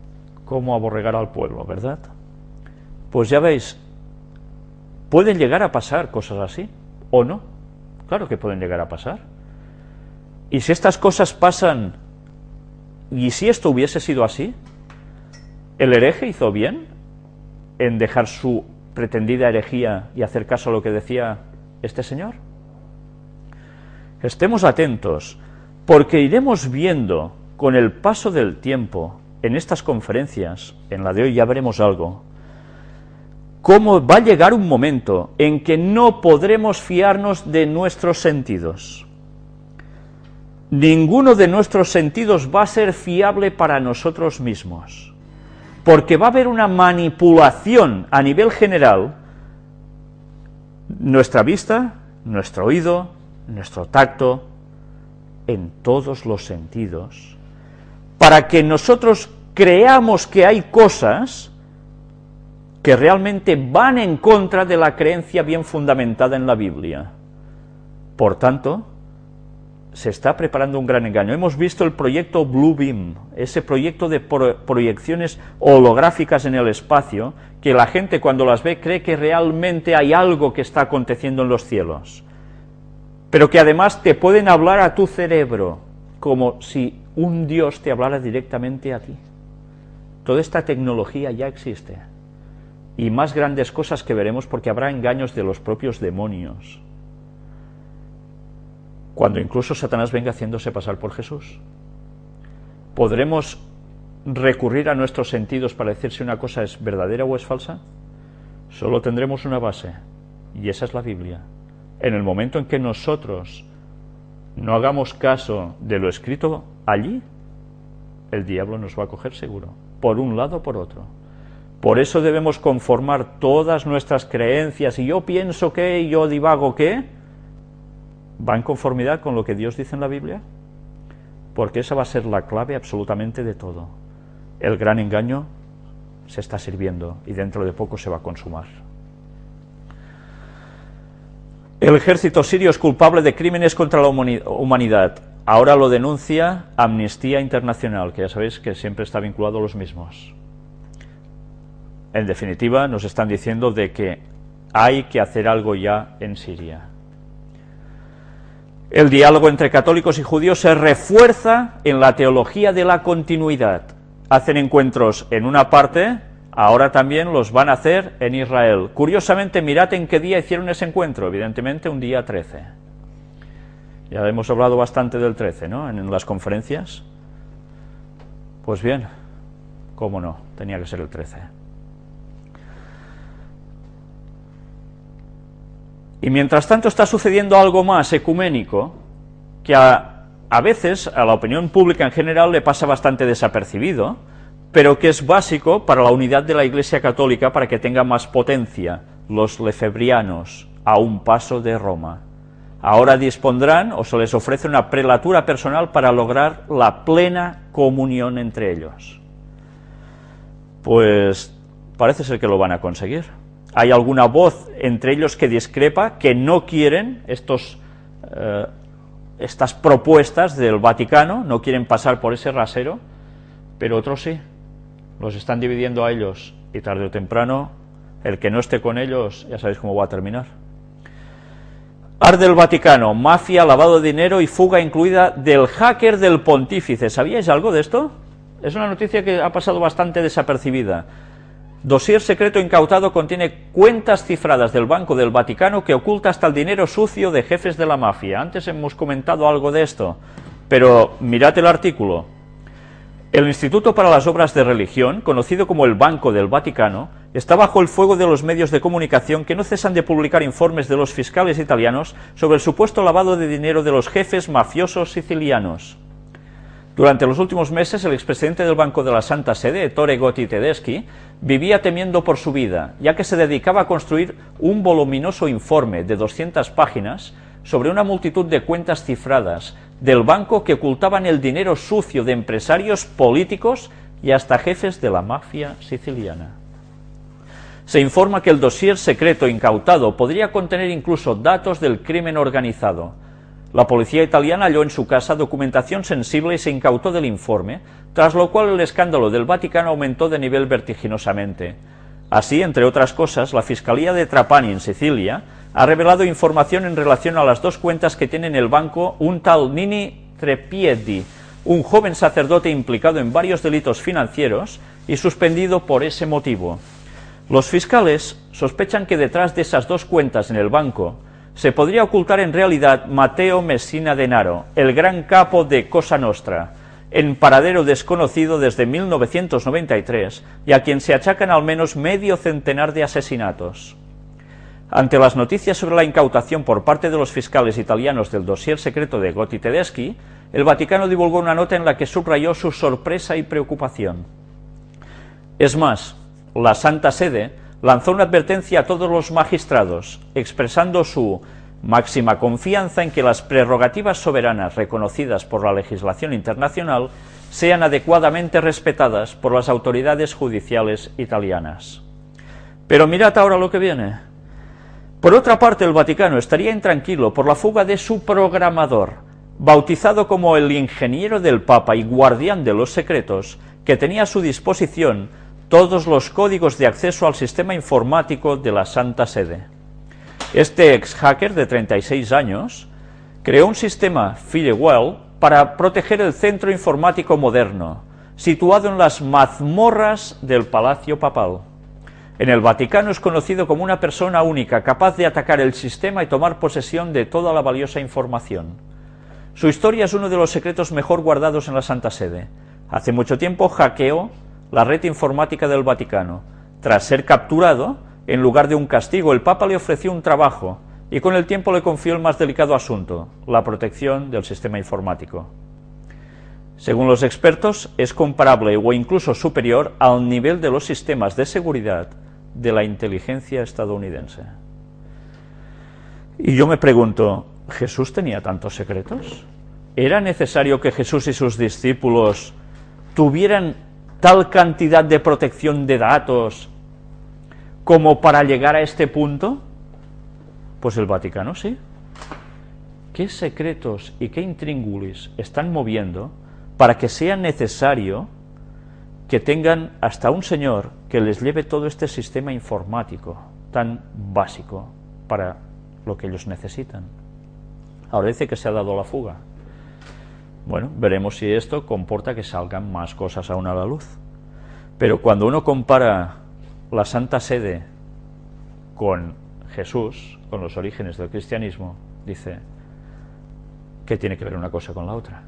[SPEAKER 1] cómo aborregar al pueblo, ¿verdad? Pues ya veis, pueden llegar a pasar cosas así, ¿o no? Claro que pueden llegar a pasar. Y si estas cosas pasan, y si esto hubiese sido así, ¿el hereje hizo bien en dejar su pretendida herejía y hacer caso a lo que decía este señor? Estemos atentos, porque iremos viendo con el paso del tiempo en estas conferencias, en la de hoy ya veremos algo, cómo va a llegar un momento en que no podremos fiarnos de nuestros sentidos. Ninguno de nuestros sentidos va a ser fiable para nosotros mismos, porque va a haber una manipulación a nivel general, nuestra vista, nuestro oído, nuestro tacto, en todos los sentidos, para que nosotros creamos que hay cosas que realmente van en contra de la creencia bien fundamentada en la Biblia. Por tanto, se está preparando un gran engaño. Hemos visto el proyecto Blue Beam, ese proyecto de proyecciones holográficas en el espacio, que la gente cuando las ve cree que realmente hay algo que está aconteciendo en los cielos, pero que además te pueden hablar a tu cerebro, como si un Dios te hablara directamente a ti. Toda esta tecnología ya existe, y más grandes cosas que veremos, porque habrá engaños de los propios demonios, cuando incluso Satanás venga haciéndose pasar por Jesús. ¿Podremos recurrir a nuestros sentidos para decir si una cosa es verdadera o es falsa? Solo tendremos una base, y esa es la Biblia. En el momento en que nosotros no hagamos caso de lo escrito allí, el diablo nos va a coger seguro, por un lado o por otro. Por eso debemos conformar todas nuestras creencias, y yo pienso que, y yo divago que, ¿va en conformidad con lo que Dios dice en la Biblia? Porque esa va a ser la clave absolutamente de todo. El gran engaño se está sirviendo y dentro de poco se va a consumar. El ejército sirio es culpable de crímenes contra la humanidad. Ahora lo denuncia Amnistía Internacional, que ya sabéis que siempre está vinculado a los mismos. En definitiva, nos están diciendo de que hay que hacer algo ya en Siria. El diálogo entre católicos y judíos se refuerza en la teología de la continuidad. Hacen encuentros en una parte, ahora también los van a hacer en Israel. Curiosamente, mirad en qué día hicieron ese encuentro, evidentemente un día 13. Ya hemos hablado bastante del 13, ¿no?, en las conferencias. Pues bien, cómo no, tenía que ser el 13. Y mientras tanto está sucediendo algo más ecuménico, que a veces a la opinión pública en general le pasa bastante desapercibido, pero que es básico para la unidad de la Iglesia Católica, para que tenga más potencia. Los lefebrianos, a un paso de Roma. Ahora dispondrán, o se les ofrece una prelatura personal para lograr la plena comunión entre ellos. Pues parece ser que lo van a conseguir. Hay alguna voz entre ellos que discrepa, que no quieren estas propuestas del Vaticano, no quieren pasar por ese rasero, pero otros sí, los están dividiendo a ellos, y tarde o temprano, el que no esté con ellos, ya sabéis cómo va a terminar. Arde el Vaticano, mafia, lavado de dinero y fuga incluida del hacker del pontífice. ¿Sabíais algo de esto? Es una noticia que ha pasado bastante desapercibida. Dossier secreto incautado contiene cuentas cifradas del Banco del Vaticano que oculta hasta el dinero sucio de jefes de la mafia. Antes hemos comentado algo de esto, pero mirad el artículo. El Instituto para las Obras de Religión, conocido como el Banco del Vaticano, está bajo el fuego de los medios de comunicación que no cesan de publicar informes de los fiscales italianos sobre el supuesto lavado de dinero de los jefes mafiosos sicilianos. Durante los últimos meses, el expresidente del Banco de la Santa Sede, Ettore Gotti Tedeschi, vivía temiendo por su vida, ya que se dedicaba a construir un voluminoso informe de 200 páginas sobre una multitud de cuentas cifradas del banco que ocultaban el dinero sucio de empresarios políticos y hasta jefes de la mafia siciliana. Se informa que el dossier secreto incautado podría contener incluso datos del crimen organizado. La policía italiana halló en su casa documentación sensible y se incautó del informe, tras lo cual el escándalo del Vaticano aumentó de nivel vertiginosamente. Así, entre otras cosas, la Fiscalía de Trapani, en Sicilia, ha revelado información en relación a las dos cuentas que tiene en el banco un tal Nini Trepiedi, un joven sacerdote implicado en varios delitos financieros y suspendido por ese motivo. Los fiscales sospechan que detrás de esas dos cuentas en el banco se podría ocultar en realidad Matteo Messina Denaro, el gran capo de Cosa Nostra, en paradero desconocido desde 1993 y a quien se achacan al menos medio centenar de asesinatos. Ante las noticias sobre la incautación por parte de los fiscales italianos del dossier secreto de Gotti Tedeschi, el Vaticano divulgó una nota en la que subrayó su sorpresa y preocupación. Es más, la Santa Sede lanzó una advertencia a todos los magistrados, expresando su máxima confianza en que las prerrogativas soberanas reconocidas por la legislación internacional sean adecuadamente respetadas por las autoridades judiciales italianas. Pero mirad ahora lo que viene. Por otra parte, el Vaticano estaría intranquilo por la fuga de su programador, bautizado como el ingeniero del Papa y guardián de los secretos, que tenía a su disposición todos los códigos de acceso al sistema informático de la Santa Sede. Este ex-hacker de 36 años creó un sistema Firewall para proteger el centro informático moderno, situado en las mazmorras del Palacio Papal. En el Vaticano es conocido como una persona única, capaz de atacar el sistema y tomar posesión de toda la valiosa información. Su historia es uno de los secretos mejor guardados en la Santa Sede. Hace mucho tiempo hackeó la red informática del Vaticano. Tras ser capturado, en lugar de un castigo, el Papa le ofreció un trabajo y con el tiempo le confió el más delicado asunto, la protección del sistema informático. Según los expertos, es comparable o incluso superior al nivel de los sistemas de seguridad de la inteligencia estadounidense. Y yo me pregunto, ¿Jesús tenía tantos secretos? ¿Era necesario que Jesús y sus discípulos tuvieran tal cantidad de protección de datos como para llegar a este punto? Pues el Vaticano sí. ¿Qué secretos y qué intríngulis están moviendo para que sea necesario que tengan hasta un señor que les lleve todo este sistema informático tan básico para lo que ellos necesitan? Ahora dice que se ha dado la fuga. Bueno, veremos si esto comporta que salgan más cosas aún a la luz. Pero cuando uno compara la Santa Sede con Jesús, con los orígenes del cristianismo, dice, ¿qué tiene que ver una cosa con la otra?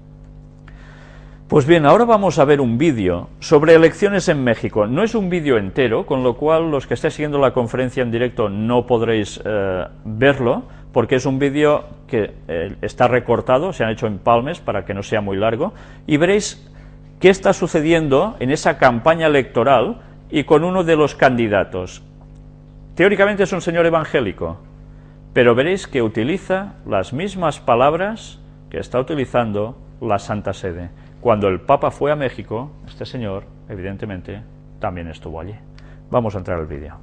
[SPEAKER 1] Pues bien, ahora vamos a ver un vídeo sobre elecciones en México. No es un vídeo entero, con lo cual los que estéis siguiendo la conferencia en directo no podréis verlo, porque es un vídeo que está recortado, se han hecho empalmes para que no sea muy largo, y veréis qué está sucediendo en esa campaña electoral y con uno de los candidatos. Teóricamente es un señor evangélico, pero veréis que utiliza las mismas palabras que está utilizando la Santa Sede. Cuando el Papa fue a México, este señor, evidentemente, también estuvo allí. Vamos a entrar al vídeo.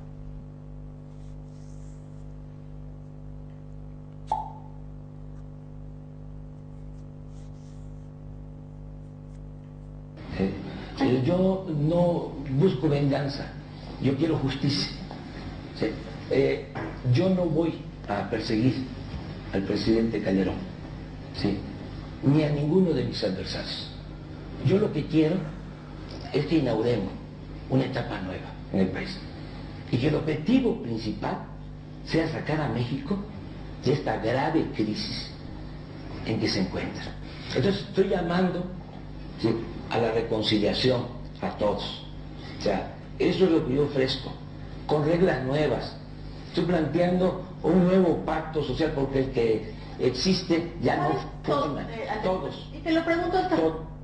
[SPEAKER 2] Yo no busco venganza, yo quiero justicia. ¿Sí? Yo no voy a perseguir al presidente Calderón, ¿sí?, ni a ninguno de mis adversarios. Yo lo que quiero es que inauguremos una etapa nueva en el país y que el objetivo principal sea sacar a México de esta grave crisis en que se encuentra. Entonces estoy llamando, ¿sí?, a la reconciliación a todos. O sea, eso es lo que yo ofrezco, con reglas nuevas. Estoy planteando un nuevo pacto social porque el que existe ya no funciona. Todos.
[SPEAKER 3] Y te lo pregunto hasta...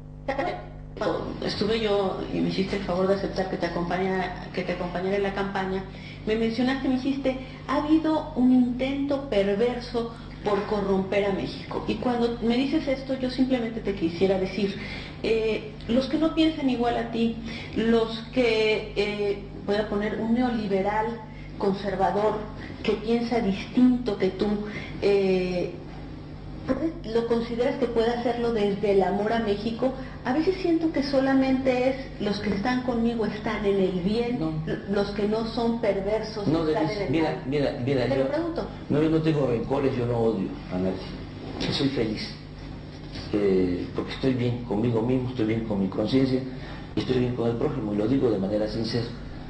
[SPEAKER 3] Estuve yo y me hiciste el favor de aceptar que te acompañara en la campaña. Me mencionaste, me dijiste, ha habido un intento perverso por corromper a México. Y cuando me dices esto, yo simplemente te quisiera decir, los que no piensan igual a ti, los que, voy a poner un neoliberal conservador que piensa distinto que tú, ¿Lo consideras que puede hacerlo desde el amor a México? A veces siento que solamente es los que están conmigo están en el bien,
[SPEAKER 2] No.
[SPEAKER 3] los que no son perversos
[SPEAKER 2] No,
[SPEAKER 3] están en el mal.
[SPEAKER 2] mira,
[SPEAKER 3] Te lo pregunto.
[SPEAKER 2] No, yo no tengo rencores, yo no odio a nadie. Yo soy feliz. Porque estoy bien conmigo mismo, estoy bien con mi conciencia, estoy bien con el prójimo, y lo digo de manera sincera.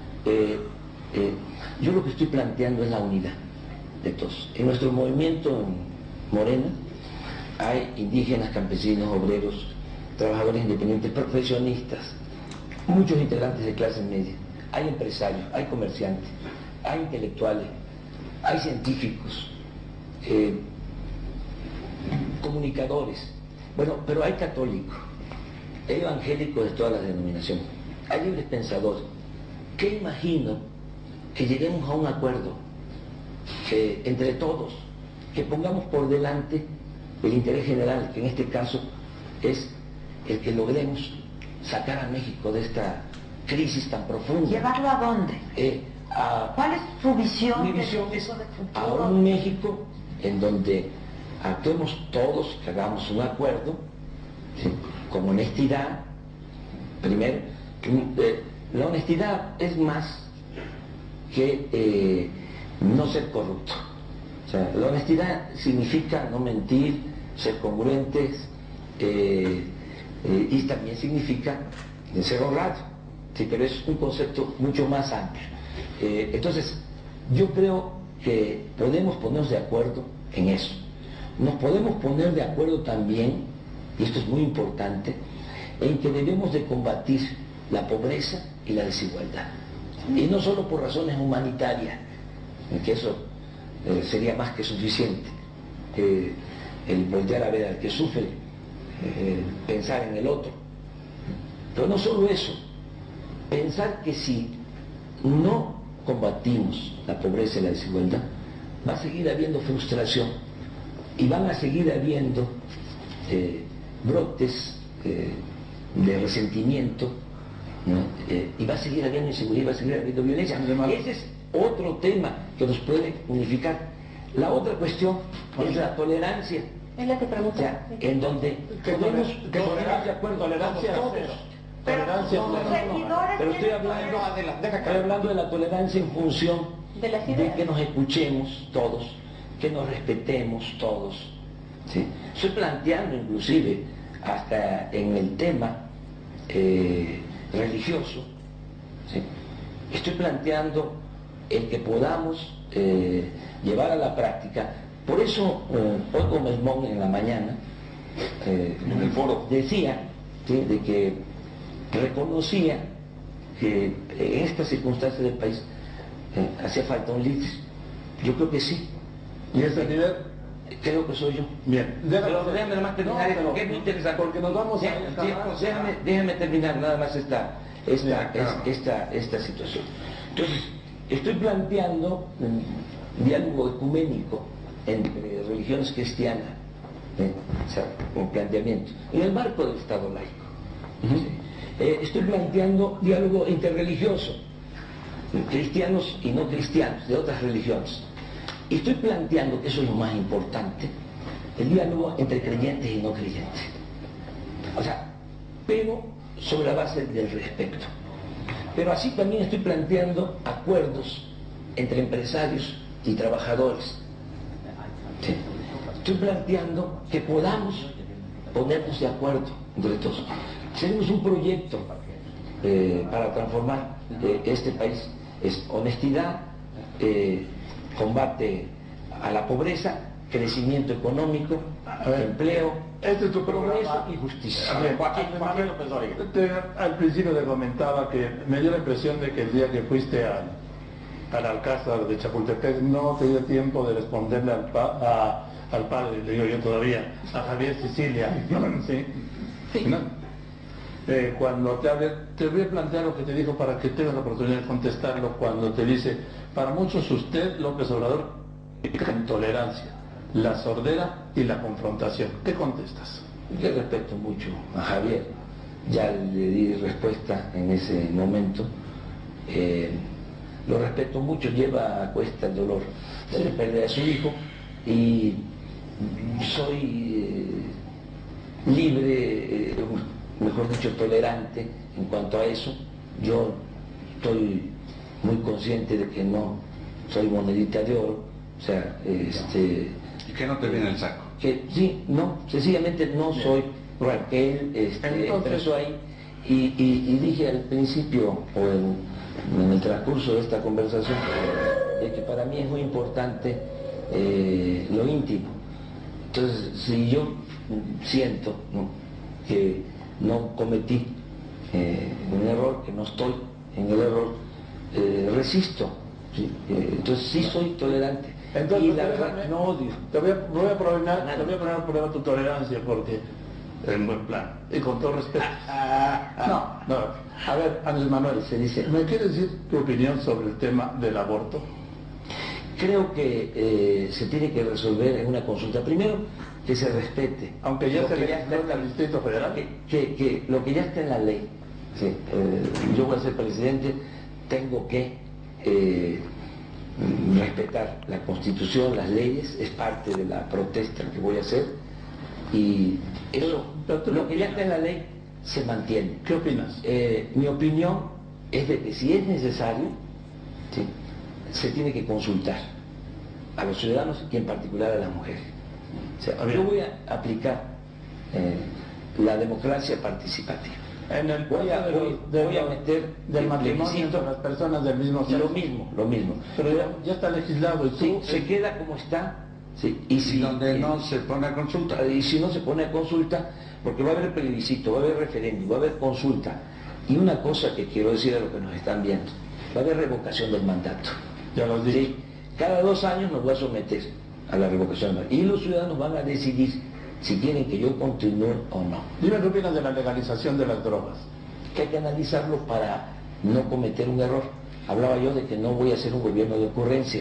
[SPEAKER 2] Yo lo que estoy planteando es la unidad de todos. En nuestro movimiento en Morena hay indígenas, campesinos, obreros, trabajadores independientes, profesionistas, muchos integrantes de clase media, hay empresarios, hay comerciantes, hay intelectuales, hay científicos, comunicadores, bueno, pero hay católicos, hay evangélicos de todas las denominaciones, hay libres pensadores. ¿Qué imagino? Que lleguemos a un acuerdo entre todos, que pongamos por delante el interés general, que en este caso es el que logremos sacar a México de esta crisis tan profunda.
[SPEAKER 4] ¿Llevarlo a dónde? ¿Cuál es su visión?
[SPEAKER 2] Mi visión es a un México en donde actuemos todos, que hagamos un acuerdo, ¿sí?, con honestidad. Primero, la honestidad es más que no ser corrupto. O sea, la honestidad significa no mentir, ser congruentes, y también significa ser honrado, ¿sí? Pero es un concepto mucho más amplio. Entonces, yo creo que podemos ponernos de acuerdo en eso. Nos podemos poner de acuerdo también, y esto es muy importante, en que debemos de combatir la pobreza y la desigualdad. Y no solo por razones humanitarias, que eso sería más que suficiente, el voltear a ver al que sufre, pensar en el otro. Pero no solo eso, pensar que si no combatimos la pobreza y la desigualdad, va a seguir habiendo frustración y van a seguir habiendo brotes de resentimiento, ¿no? Y va a seguir habiendo inseguridad, va a seguir habiendo violencia. Ese es otro tema que nos puede unificar. La otra cuestión es la tolerancia.
[SPEAKER 3] Es la que pregunto.
[SPEAKER 2] O sea, en donde podemos ponernos de acuerdo todos. Pero estoy hablando de la tolerancia en función de que nos escuchemos todos, que nos respetemos todos, ¿sí? Estoy planteando inclusive hasta en el tema religioso, ¿sí? Estoy planteando el que podamos llevar a la práctica. Por eso hoy Gómez Mon en la mañana en el foro decía, ¿sí?, de que reconocía que en estas circunstancias del país hacía falta un líder. Yo creo que sí.
[SPEAKER 5] ¿Y ese líder?
[SPEAKER 2] Creo que soy yo.
[SPEAKER 5] Bien.
[SPEAKER 2] Pero déjame nada más terminar esto, que es muy interesante.
[SPEAKER 5] Porque nos vamos a...
[SPEAKER 2] Déjame terminar nada más esta situación. Entonces, estoy planteando un diálogo ecuménico entre religiones cristianas, o sea, un planteamiento, en el marco del Estado laico. ¿Sí? Estoy planteando diálogo interreligioso, cristianos y no cristianos, de otras religiones. Y estoy planteando, que eso es lo más importante, el diálogo entre creyentes y no creyentes. O sea, pero sobre la base del respeto. Pero así también estoy planteando acuerdos entre empresarios y trabajadores. ¿Sí? Estoy planteando que podamos ponernos de acuerdo entre todos. Tenemos un proyecto para transformar este país. Es honestidad, combate a la pobreza, crecimiento económico, empleo,
[SPEAKER 5] este es tu
[SPEAKER 2] progreso
[SPEAKER 5] programa.
[SPEAKER 2] y justicia.
[SPEAKER 5] Joaquín López Dóriga. Al principio te comentaba que me dio la impresión de que el día que fuiste al Alcázar de Chapultepec no te dio tiempo de responderle al padre, le digo yo todavía, a Javier Sicilia. ¿Sí?
[SPEAKER 3] Sí.
[SPEAKER 5] ¿No? Cuando te voy a plantear lo que te dijo para que tengas la oportunidad de contestarlo, cuando te dice, para muchos usted, López Obrador, intolerancia, la sordera y la confrontación. ¿Qué contestas?
[SPEAKER 2] Yo respeto mucho a Javier, ya le di respuesta en ese momento, lo respeto mucho, lleva a cuesta el dolor de la pérdida de su hijo y soy libre, mejor dicho, tolerante en cuanto a eso. Yo estoy muy consciente de que no soy monedita de oro, o sea,
[SPEAKER 6] ¿Y que no te viene el saco?
[SPEAKER 2] que sí, no, sencillamente no soy Raquel, expresó ahí, y dije al principio, o en el transcurso de esta conversación, de que para mí es muy importante lo íntimo. Entonces, si yo siento, ¿no?, que no cometí un error, que no estoy en el error, resisto, ¿sí? Entonces sí soy tolerante.
[SPEAKER 5] Entonces,
[SPEAKER 2] y la verdad no odio.
[SPEAKER 5] Voy a poner a prueba tu tolerancia, porque en buen plan y con todo respeto. No, a ver, Andrés Manuel,
[SPEAKER 2] Se dice,
[SPEAKER 5] ¿me quieres decir tu opinión sobre el tema del aborto?
[SPEAKER 2] creo que se tiene que resolver en una consulta. Primero, que se respete.
[SPEAKER 5] Aunque ya
[SPEAKER 2] lo
[SPEAKER 5] se
[SPEAKER 2] que
[SPEAKER 5] legisló en el Distrito Federal.
[SPEAKER 2] que lo que ya está en la ley. Sí, yo voy a ser presidente, tengo que respetar la Constitución, las leyes, es parte de la protesta que voy a hacer, y eso,
[SPEAKER 5] pero
[SPEAKER 2] lo que ya está en la ley se mantiene.
[SPEAKER 5] ¿Qué opinas?
[SPEAKER 2] Mi opinión es de que si es necesario, ¿sí?, se tiene que consultar a los ciudadanos y en particular a las mujeres. O sea, yo voy a aplicar la democracia participativa.
[SPEAKER 5] En el
[SPEAKER 2] Voy a meter
[SPEAKER 5] del
[SPEAKER 2] el
[SPEAKER 5] matrimonio
[SPEAKER 2] plebiscito,
[SPEAKER 5] entre las personas del mismo sexo.
[SPEAKER 2] lo mismo.
[SPEAKER 5] Pero ya está legislado y tú...
[SPEAKER 2] Sí, se queda como está. Sí, y si
[SPEAKER 6] donde no se pone a consulta.
[SPEAKER 2] Y si no se pone a consulta, porque va a haber plebiscito, va a haber referéndum, va a haber consulta. Y una cosa que quiero decir a los que nos están viendo, va a haber revocación del mandato.
[SPEAKER 5] Ya lo dije.
[SPEAKER 2] ¿Sí? Cada 2 años nos va a someter a la revocación del mandato. Y los ciudadanos van a decidir si quieren que yo continúe o no.
[SPEAKER 5] Dime qué opinas de la legalización de las drogas.
[SPEAKER 2] Que hay que analizarlo para no cometer un error. Hablaba yo de que no voy a hacer un gobierno de ocurrencia.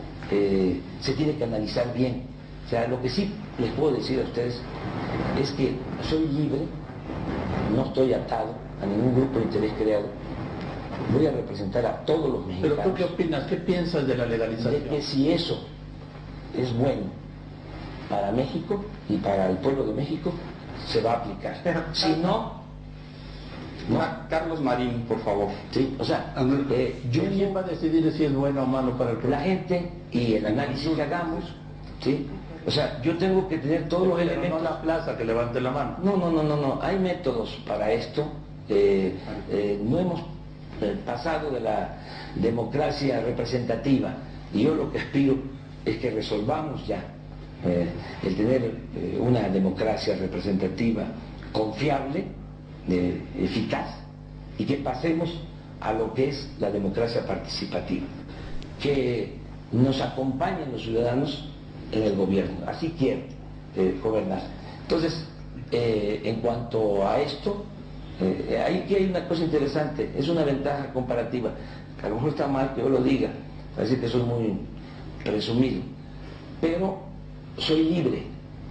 [SPEAKER 2] Se tiene que analizar bien. O sea, lo que sí les puedo decir a ustedes es que soy libre, no estoy atado a ningún grupo de interés creado. Voy a representar a todos los mexicanos.
[SPEAKER 5] Pero tú qué opinas, qué piensas de la legalización.
[SPEAKER 2] De que si eso es bueno para México y para el pueblo de México, se va a aplicar.
[SPEAKER 5] Pero,
[SPEAKER 2] si no,
[SPEAKER 6] Carlos Marín, por favor.
[SPEAKER 2] sí, o sea,
[SPEAKER 5] ¿Quién va a decidir si es bueno o malo para el pueblo?
[SPEAKER 2] la gente y el análisis que hagamos, ¿sí? O sea, yo tengo que tener todos los
[SPEAKER 5] Pero
[SPEAKER 2] elementos.
[SPEAKER 5] no la plaza que levante la mano.
[SPEAKER 2] No, hay métodos para esto. No hemos pasado de la democracia representativa, y yo lo que aspiro es que resolvamos ya el tener una democracia representativa confiable, eficaz, y que pasemos a lo que es la democracia participativa, que nos acompañen los ciudadanos en el gobierno. Así quiero gobernar. Entonces, en cuanto a esto, ahí que hay una cosa interesante, es una ventaja comparativa, que a lo mejor está mal que yo lo diga, parece que soy muy presumido, pero soy libre.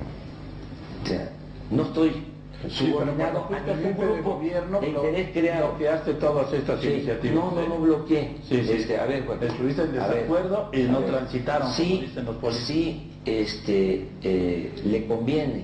[SPEAKER 2] O sea, no estoy subordinado a ningún grupo
[SPEAKER 5] gobierno,
[SPEAKER 2] de interés creado.
[SPEAKER 5] bloqueaste todas estas iniciativas.
[SPEAKER 2] No bloqueé.
[SPEAKER 5] Sí.
[SPEAKER 2] A ver, bueno,
[SPEAKER 5] estuviste en
[SPEAKER 2] a ver,
[SPEAKER 5] desacuerdo y
[SPEAKER 2] a
[SPEAKER 5] no
[SPEAKER 2] ver.
[SPEAKER 5] transitaron, como
[SPEAKER 2] Sí,
[SPEAKER 5] dicen los políticos.
[SPEAKER 2] sí, le conviene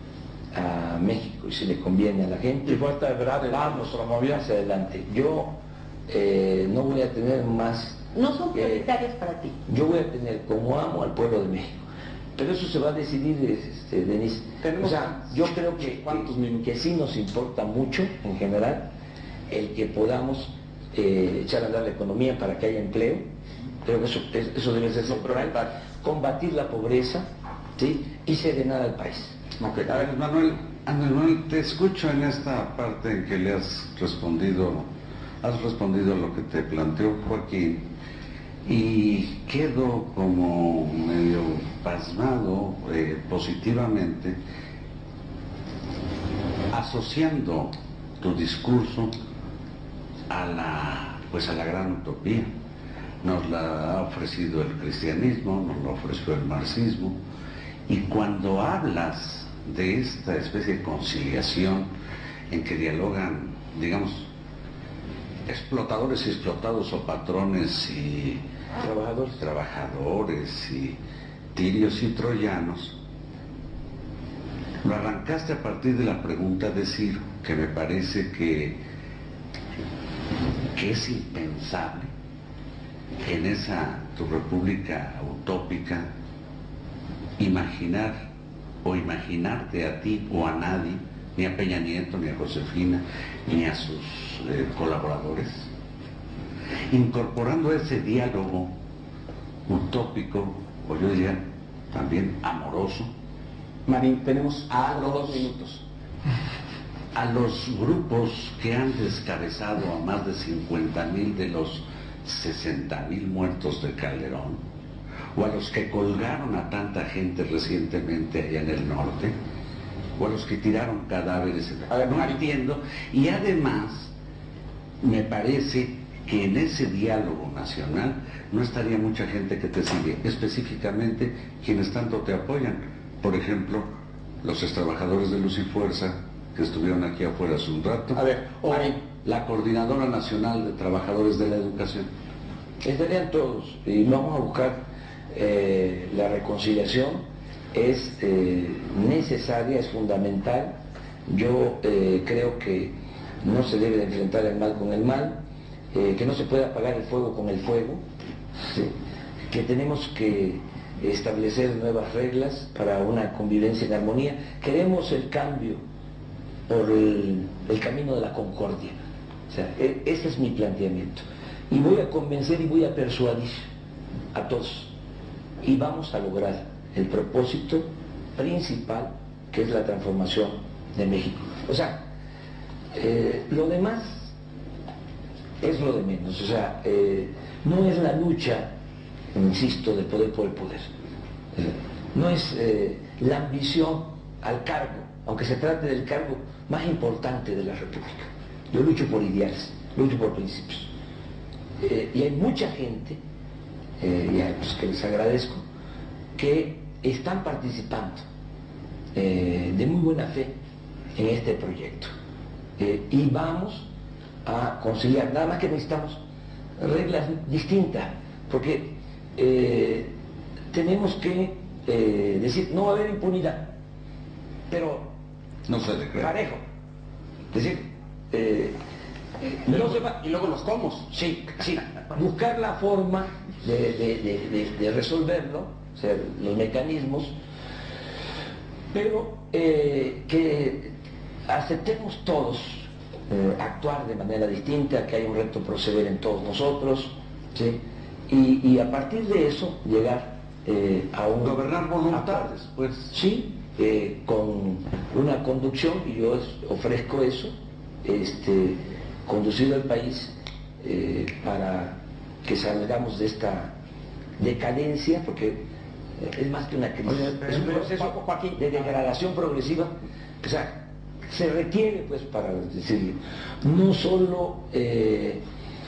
[SPEAKER 2] a México y si le conviene a la gente.
[SPEAKER 5] Y fue hasta Ebrard el que
[SPEAKER 2] Vamos,
[SPEAKER 5] lo promovió.
[SPEAKER 2] hacia adelante. Yo no voy a tener más.
[SPEAKER 3] No son prioritarias para ti.
[SPEAKER 2] Yo voy a tener como amo al pueblo de México. Pero eso se va a decidir, Denise. O sea, yo creo que sí nos importa mucho, en general, el que podamos echar a andar la economía para que haya empleo. Creo que eso debe ser central. Combatir la pobreza, ¿sí?, y serenar al país.
[SPEAKER 6] Ok, a ver, Manuel, te escucho en esta parte en que le has respondido lo que te planteó Joaquín, y quedo como medio pasmado positivamente, asociando tu discurso a la gran utopía. Nos la ha ofrecido el cristianismo, nos la ofreció el marxismo, y cuando hablas de esta especie de conciliación en que dialogan, digamos, explotadores y explotados, o patrones y trabajadores y tirios y troyanos, Lo arrancaste a partir de la pregunta de Ciro, que me parece que es impensable en esa tu república utópica imaginar o imaginarte a ti o a nadie, ni a Peña Nieto, ni a Josefina, ni a sus colaboradores, incorporando ese diálogo utópico, o yo diría también amoroso.
[SPEAKER 7] Marín, tenemos a 2 minutos.
[SPEAKER 6] A los grupos que han descabezado a más de 50,000 de los 60,000 muertos de Calderón, o a los que colgaron a tanta gente recientemente allá en el norte, o a los que tiraron cadáveres. No entiendo. Y además, me parece que en ese diálogo nacional no estaría mucha gente que te sigue, específicamente quienes tanto te apoyan. Por ejemplo, los extrabajadores de Luz y Fuerza, que estuvieron aquí afuera hace un rato, o la Coordinadora Nacional de Trabajadores de la Educación.
[SPEAKER 2] Estarían todos, y vamos a buscar la reconciliación. Es necesaria, es fundamental. Yo creo que no se debe de enfrentar el mal con el mal, que no se puede apagar el fuego con el fuego, ¿sí? Que tenemos que establecer nuevas reglas para una convivencia en armonía. Queremos el cambio por el camino de la concordia. O sea, ese es mi planteamiento. Y voy a convencer y voy a persuadir a todos. Y vamos a lograr el propósito principal, que es la transformación de México. O sea, lo demás es lo de menos. O sea, no es la lucha, insisto, de poder por el poder. No es la ambición al cargo, aunque se trate del cargo más importante de la República. Yo lucho por ideales, lucho por principios. Y hay mucha gente, y a los que les agradezco, que están participando de muy buena fe en este proyecto. Y vamos a conciliar, nada más que necesitamos reglas distintas, porque tenemos que decir, no va a haber impunidad, pero
[SPEAKER 6] no se le cree.
[SPEAKER 2] Parejo. Es decir, no se va.
[SPEAKER 7] Y luego los comos.
[SPEAKER 2] Sí, sí. Buscar la forma de resolverlo, o sea, los mecanismos, pero que aceptemos todos actuar de manera distinta, que hay un reto proceder en todos nosotros, ¿sí? Y a partir de eso llegar a un...
[SPEAKER 6] Gobernar voluntades, pues.
[SPEAKER 2] Sí, con una conducción, y yo ofrezco eso, conducir al país para que salgamos de esta decadencia, porque es más que una crisis. Es un proceso de degradación progresiva. O sea, se requiere, pues, para decirlo, no solo el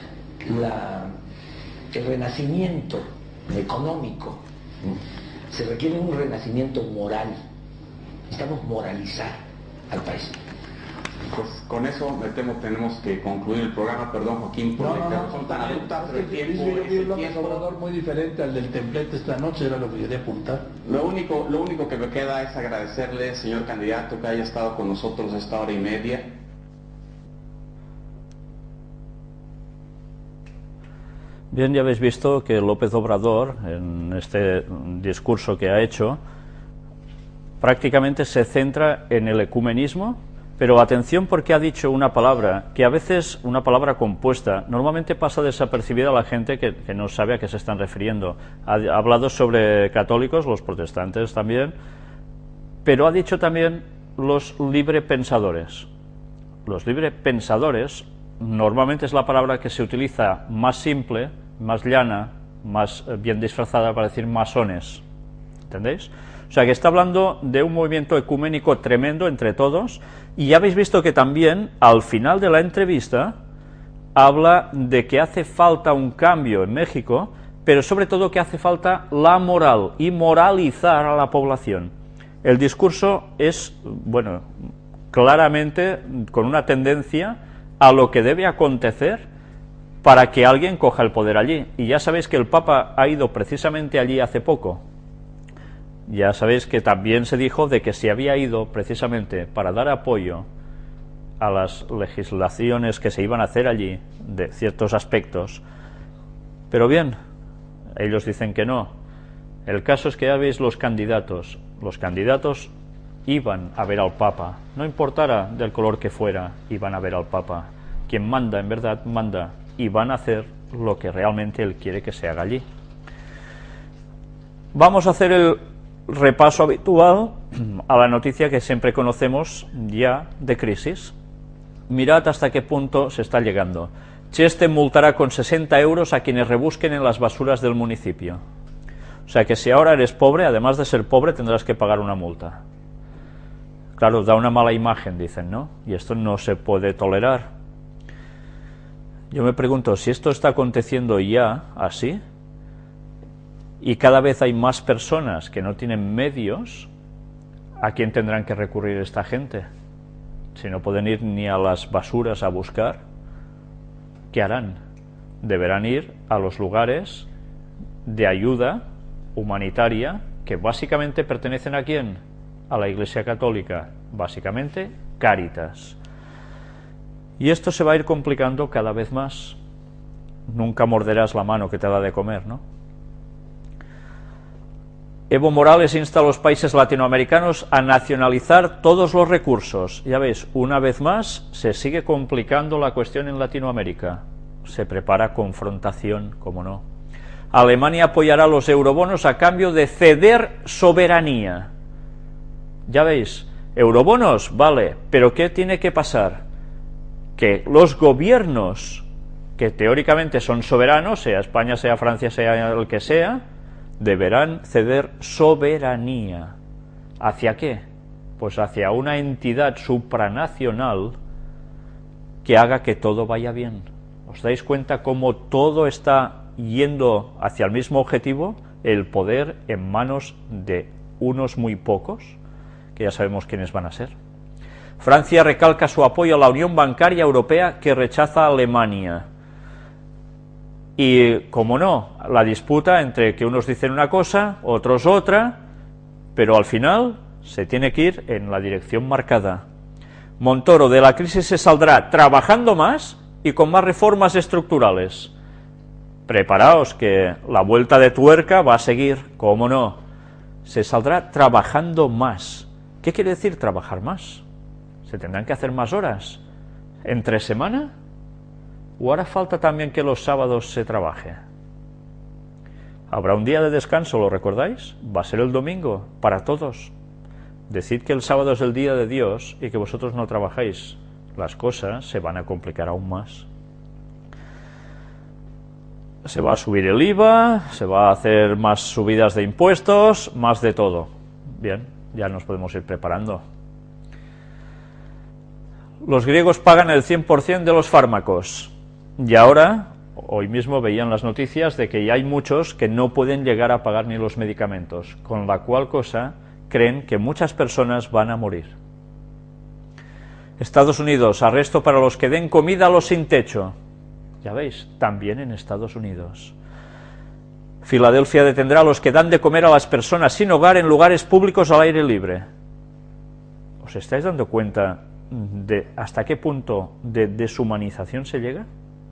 [SPEAKER 2] renacimiento económico, se requiere un renacimiento moral. Necesitamos moralizar al país.
[SPEAKER 7] Pues con eso me temo tenemos que concluir el programa. Perdón, Joaquín, por son tan abruptas, pero el tiempo
[SPEAKER 5] es el tiempo. Muy diferente al del templete esta noche, era lo que quería apuntar.
[SPEAKER 7] Lo único que me queda es agradecerle, señor candidato, que haya estado con nosotros esta hora y media.
[SPEAKER 1] Bien, ya habéis visto que López Obrador, en este discurso que ha hecho, prácticamente se centra en el ecumenismo, pero atención, porque ha dicho una palabra, que a veces una palabra compuesta, normalmente pasa desapercibida a la gente que no sabe a qué se están refiriendo. Ha hablado sobre católicos, los protestantes también, pero ha dicho también los librepensadores. Los librepensadores normalmente es la palabra que se utiliza más simple, más llana, más bien disfrazada para decir masones. ¿Entendéis? O sea, que está hablando de un movimiento ecuménico tremendo entre todos, y ya habéis visto que también, al final de la entrevista, habla de que hace falta un cambio en México, pero sobre todo que hace falta la moral, y moralizar a la población. El discurso es, bueno, claramente con una tendencia a lo que debe acontecer para que alguien coja el poder allí. Y ya sabéis que el Papa ha ido precisamente allí hace poco. ya sabéis que también se dijo de que se había ido precisamente para dar apoyo a las legislaciones que se iban a hacer allí de ciertos aspectos, pero bien, ellos dicen que no. El caso es que ya veis los candidatos iban a ver al Papa, no importara del color que fuera, iban a ver al Papa. Quien manda, en verdad, manda, y van a hacer lo que realmente él quiere que se haga allí. Vamos a hacer el repaso habitual a la noticia que siempre conocemos ya de crisis. Mirad hasta qué punto se está llegando. Cheste multará con 60 euros a quienes rebusquen en las basuras del municipio. O sea que si ahora eres pobre, además de ser pobre, tendrás que pagar una multa. Claro, da una mala imagen, dicen, ¿no? Y esto no se puede tolerar. Yo me pregunto, si esto está aconteciendo ya así, y cada vez hay más personas que no tienen medios, ¿a quién tendrán que recurrir esta gente? Si no pueden ir ni a las basuras a buscar, ¿qué harán? Deberán ir a los lugares de ayuda humanitaria que básicamente pertenecen ¿a quién? A la Iglesia Católica, básicamente Cáritas. Y esto se va a ir complicando cada vez más. Nunca morderás la mano que te da de comer, ¿no? Evo Morales insta a los países latinoamericanos a nacionalizar todos los recursos. Ya veis, una vez más se sigue complicando la cuestión en Latinoamérica. Se prepara confrontación, como no. Alemania apoyará los eurobonos a cambio de ceder soberanía. Ya veis, eurobonos, vale, pero ¿qué tiene que pasar? Que los gobiernos, que teóricamente son soberanos, sea España, sea Francia, sea el que sea, deberán ceder soberanía. ¿Hacia qué? Pues hacia una entidad supranacional que haga que todo vaya bien. ¿Os dais cuenta cómo todo está yendo hacia el mismo objetivo? El poder en manos de unos muy pocos, que ya sabemos quiénes van a ser. Francia recalca su apoyo a la Unión Bancaria Europea que rechaza a Alemania. Y, como no, la disputa entre que unos dicen una cosa, otros otra, pero al final se tiene que ir en la dirección marcada. Montoro, de la crisis se saldrá trabajando más y con más reformas estructurales. Preparaos que la vuelta de tuerca va a seguir, como no. Se saldrá trabajando más. ¿Qué quiere decir trabajar más? ¿Se tendrán que hacer más horas? ¿Entre semana? ¿O hará falta también que los sábados se trabaje? Habrá un día de descanso, ¿lo recordáis? Va a ser el domingo, para todos. Decid que el sábado es el día de Dios y que vosotros no trabajáis. Las cosas se van a complicar aún más. Se va a subir el IVA, se va a hacer más subidas de impuestos, más de todo. Bien, ya nos podemos ir preparando. Los griegos pagan el 100% de los fármacos. Y ahora, hoy mismo veían las noticias de que ya hay muchos que no pueden llegar a pagar ni los medicamentos, con la cual cosa creen que muchas personas van a morir. Estados Unidos, arresto para los que den comida a los sin techo. Ya veis, también en Estados Unidos. Filadelfia detendrá a los que dan de comer a las personas sin hogar en lugares públicos al aire libre. ¿Os estáis dando cuenta de hasta qué punto de deshumanización se llega?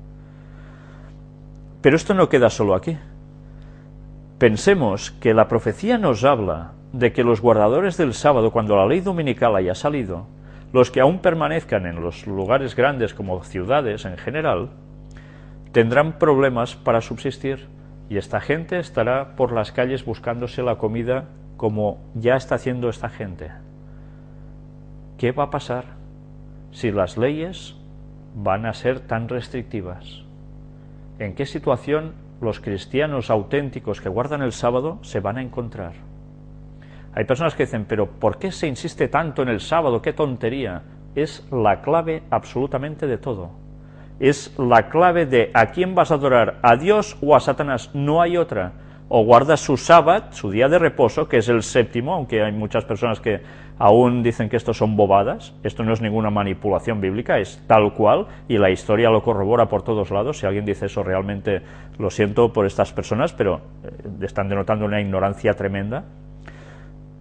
[SPEAKER 1] Pero esto no queda solo aquí. Pensemos que la profecía nos habla de que los guardadores del sábado, cuando la ley dominical haya salido, los que aún permanezcan en los lugares grandes como ciudades en general, tendrán problemas para subsistir, y esta gente estará por las calles buscándose la comida como ya está haciendo esta gente. ¿Qué va a pasar si las leyes van a ser tan restrictivas? ¿En qué situación los cristianos auténticos que guardan el sábado se van a encontrar? Hay personas que dicen, pero ¿por qué se insiste tanto en el sábado? ¡Qué tontería! Es la clave absolutamente de todo. Es la clave de a quién vas a adorar, a Dios o a Satanás. No hay otra. O guardas su sábado, su día de reposo, que es el séptimo, aunque hay muchas personas que aún dicen que esto son bobadas. Esto no es ninguna manipulación bíblica, es tal cual, y la historia lo corrobora por todos lados. Si alguien dice eso, realmente lo siento por estas personas, pero están denotando una ignorancia tremenda.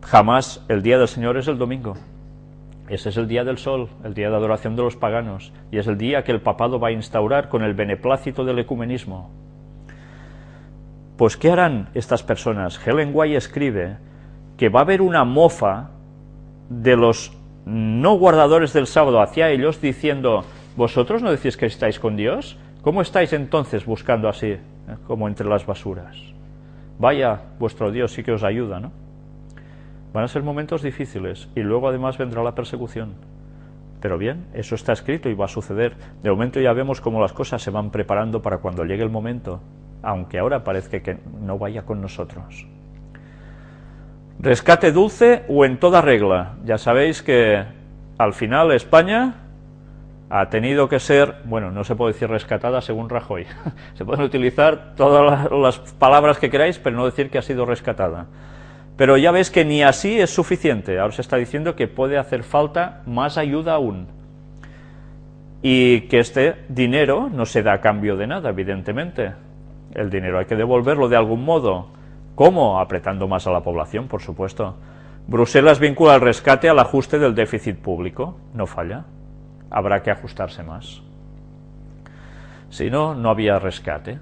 [SPEAKER 1] Jamás el día del Señor es el domingo. Ese es el día del sol, el día de adoración de los paganos, y es el día que el papado va a instaurar con el beneplácito del ecumenismo. Pues, ¿qué harán estas personas? Helen White escribe que va a haber una mofa de los no guardadores del sábado hacia ellos, diciendo: ¿vosotros no decís que estáis con Dios? ¿Cómo estáis entonces buscando así, como entre las basuras? Vaya, vuestro Dios sí que os ayuda, ¿no? Van a ser momentos difíciles, y luego además vendrá la persecución. Pero bien, eso está escrito y va a suceder. De momento ya vemos cómo las cosas se van preparando para cuando llegue el momento, aunque ahora parezca que no vaya con nosotros. Rescate dulce o en toda regla. Ya sabéis que al final España ha tenido que ser, bueno, no se puede decir rescatada según Rajoy. Se pueden utilizar todas las palabras que queráis, pero no decir que ha sido rescatada. Pero ya ves que ni así es suficiente. Ahora se está diciendo que puede hacer falta más ayuda aún. Y que este dinero no se da a cambio de nada, evidentemente. El dinero hay que devolverlo de algún modo. ¿Cómo? Apretando más a la población, por supuesto. Bruselas vincula el rescate al ajuste del déficit público. No falla. Habrá que ajustarse más. Si no, no había rescate.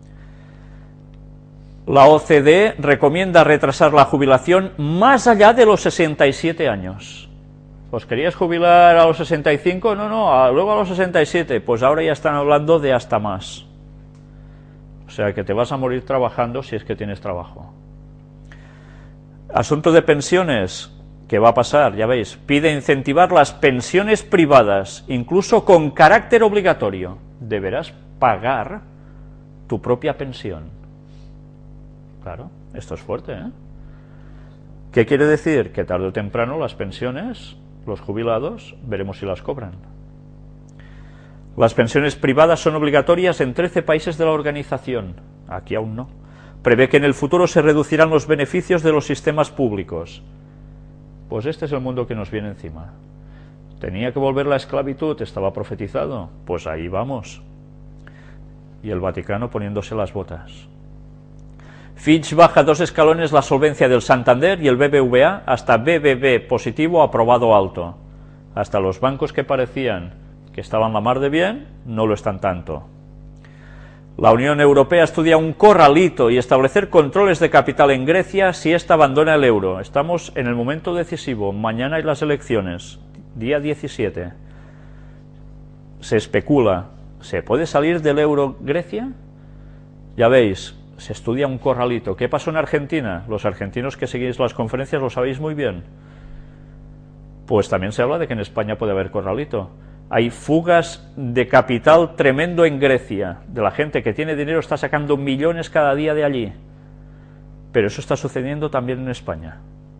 [SPEAKER 1] La OCDE recomienda retrasar la jubilación más allá de los 67 años. ¿Os queríais jubilar a los 65? No, luego a los 67. Pues ahora ya están hablando de hasta más. O sea que te vas a morir trabajando si es que tienes trabajo. Asunto de pensiones. ¿Qué va a pasar? Ya veis, pide incentivar las pensiones privadas, incluso con carácter obligatorio. Deberás pagar tu propia pensión. Claro, esto es fuerte, ¿eh? ¿Qué quiere decir? Que tarde o temprano las pensiones, los jubilados, veremos si las cobran. Las pensiones privadas son obligatorias en 13 países de la organización. Aquí aún no. Prevé que en el futuro se reducirán los beneficios de los sistemas públicos. Pues este es el mundo que nos viene encima. ¿Tenía que volver la esclavitud? ¿Estaba profetizado? Pues ahí vamos. Y el Vaticano poniéndose las botas. Fitch baja 2 escalones la solvencia del Santander y el BBVA hasta BBB positivo aprobado alto. Hasta los bancos que parecían que estaban la mar de bien, no lo están tanto. La Unión Europea estudia un corralito y establecer controles de capital en Grecia si ésta abandona el euro. Estamos en el momento decisivo. Mañana hay las elecciones, día 17. Se especula, ¿se puede salir del euro Grecia? Ya veis, se estudia un corralito. ¿Qué pasó en Argentina? Los argentinos que seguís las conferencias lo sabéis muy bien. Pues también se habla de que en España puede haber corralito. Hay fugas de capital tremendo en Grecia. De la gente que tiene dinero está sacando millones cada día de allí. Pero eso está sucediendo también en España.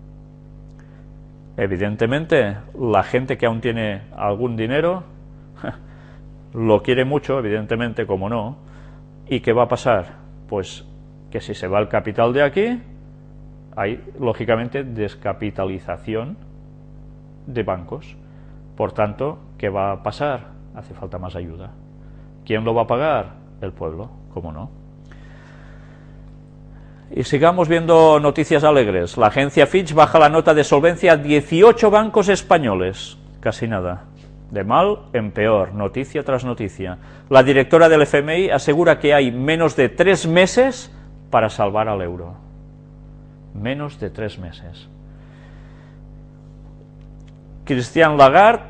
[SPEAKER 1] Evidentemente, la gente que aún tiene algún dinero lo quiere mucho, evidentemente, como no. ¿Y qué va a pasar? Pues que si se va el capital de aquí, hay, lógicamente, descapitalización de bancos. Por tanto, ¿qué va a pasar? Hace falta más ayuda. ¿Quién lo va a pagar? El pueblo, ¿cómo no? Y sigamos viendo noticias alegres. La agencia Fitch baja la nota de solvencia a 18 bancos españoles. Casi nada. De mal en peor, noticia tras noticia. La directora del FMI asegura que hay menos de 3 meses para salvar al euro. Menos de 3 meses. Christine Lagarde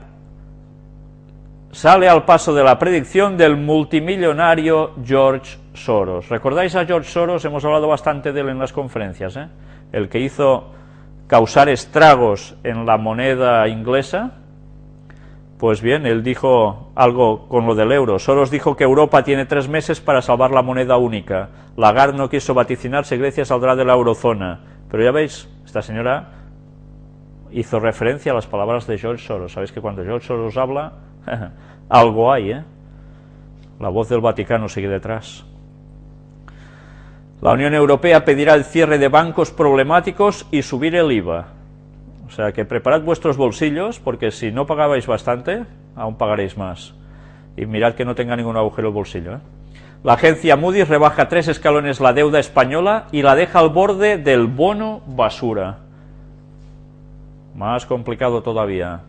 [SPEAKER 1] sale al paso de la predicción del multimillonario George Soros. ¿Recordáis a George Soros? Hemos hablado bastante de él en las conferencias, ¿eh? El que hizo causar estragos en la moneda inglesa. Pues bien, él dijo algo con lo del euro. Soros dijo que Europa tiene 3 meses para salvar la moneda única. Lagarde no quiso vaticinar si Grecia saldrá de la eurozona. Pero ya veis, esta señora hizo referencia a las palabras de George Soros. Sabéis que cuando George Soros habla, algo hay, ¿eh? La voz del Vaticano sigue detrás. La Unión Europea pedirá el cierre de bancos problemáticos y subir el IVA. O sea que preparad vuestros bolsillos, porque si no pagabais bastante, aún pagaréis más. Y mirad que no tenga ningún agujero el bolsillo, ¿eh? La agencia Moody's rebaja 3 escalones la deuda española y la deja al borde del bono basura. Más complicado todavía.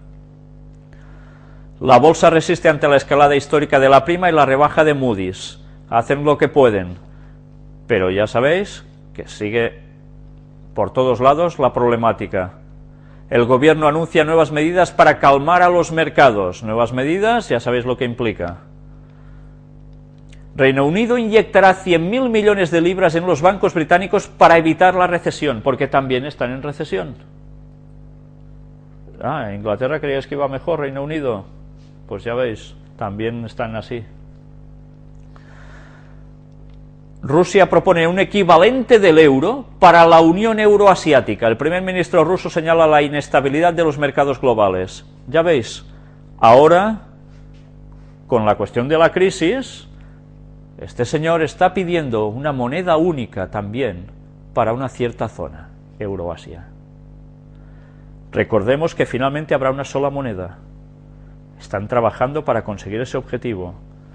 [SPEAKER 1] La bolsa resiste ante la escalada histórica de la prima y la rebaja de Moody's. Hacen lo que pueden, pero ya sabéis que sigue por todos lados la problemática. El gobierno anuncia nuevas medidas para calmar a los mercados. Nuevas medidas, ya sabéis lo que implica. Reino Unido inyectará 100.000 millones de libras en los bancos británicos para evitar la recesión, porque también están en recesión. Inglaterra creíais que iba mejor, Reino Unido. Pues ya veis, también están así. Rusia propone un equivalente del euro para la Unión Euroasiática. El primer ministro ruso señala la inestabilidad de los mercados globales. Ya veis, ahora, con la cuestión de la crisis, este señor está pidiendo una moneda única también para una cierta zona, Euroasia. Recordemos que finalmente habrá una sola moneda. Están trabajando para conseguir ese objetivo.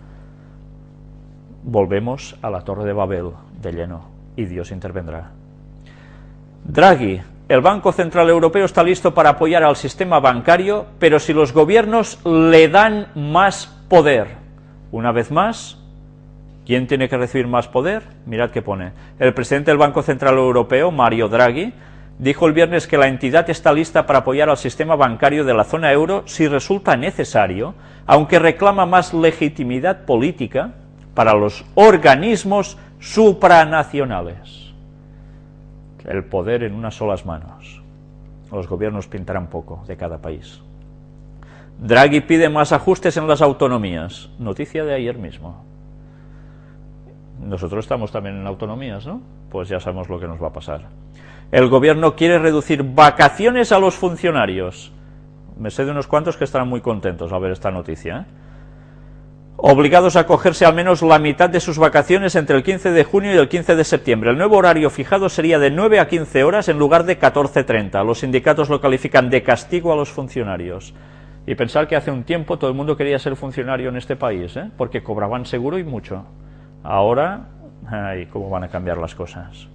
[SPEAKER 1] Volvemos a la Torre de Babel de lleno y Dios intervendrá. Draghi, el Banco Central Europeo está listo para apoyar al sistema bancario, pero si los gobiernos le dan más poder. Una vez más, ¿quién tiene que recibir más poder? Mirad qué pone. El presidente del Banco Central Europeo, Mario Draghi, dijo el viernes que la entidad está lista para apoyar al sistema bancario de la zona euro si resulta necesario, aunque reclama más legitimidad política para los organismos supranacionales. El poder en unas solas manos. Los gobiernos pintarán poco de cada país. Draghi pide más ajustes en las autonomías. Noticia de ayer mismo. Nosotros estamos también en autonomías, ¿no? Pues ya sabemos lo que nos va a pasar. El gobierno quiere reducir vacaciones a los funcionarios. Me sé de unos cuantos que estarán muy contentos al ver esta noticia, ¿eh? Obligados a cogerse al menos la mitad de sus vacaciones entre el 15 de junio y el 15 de septiembre. El nuevo horario fijado sería de 9 a 15 horas en lugar de 14:30. Los sindicatos lo califican de castigo a los funcionarios. Y pensar que hace un tiempo todo el mundo quería ser funcionario en este país, ¿eh? Porque cobraban seguro y mucho. Ahora, ¿cómo van a cambiar las cosas?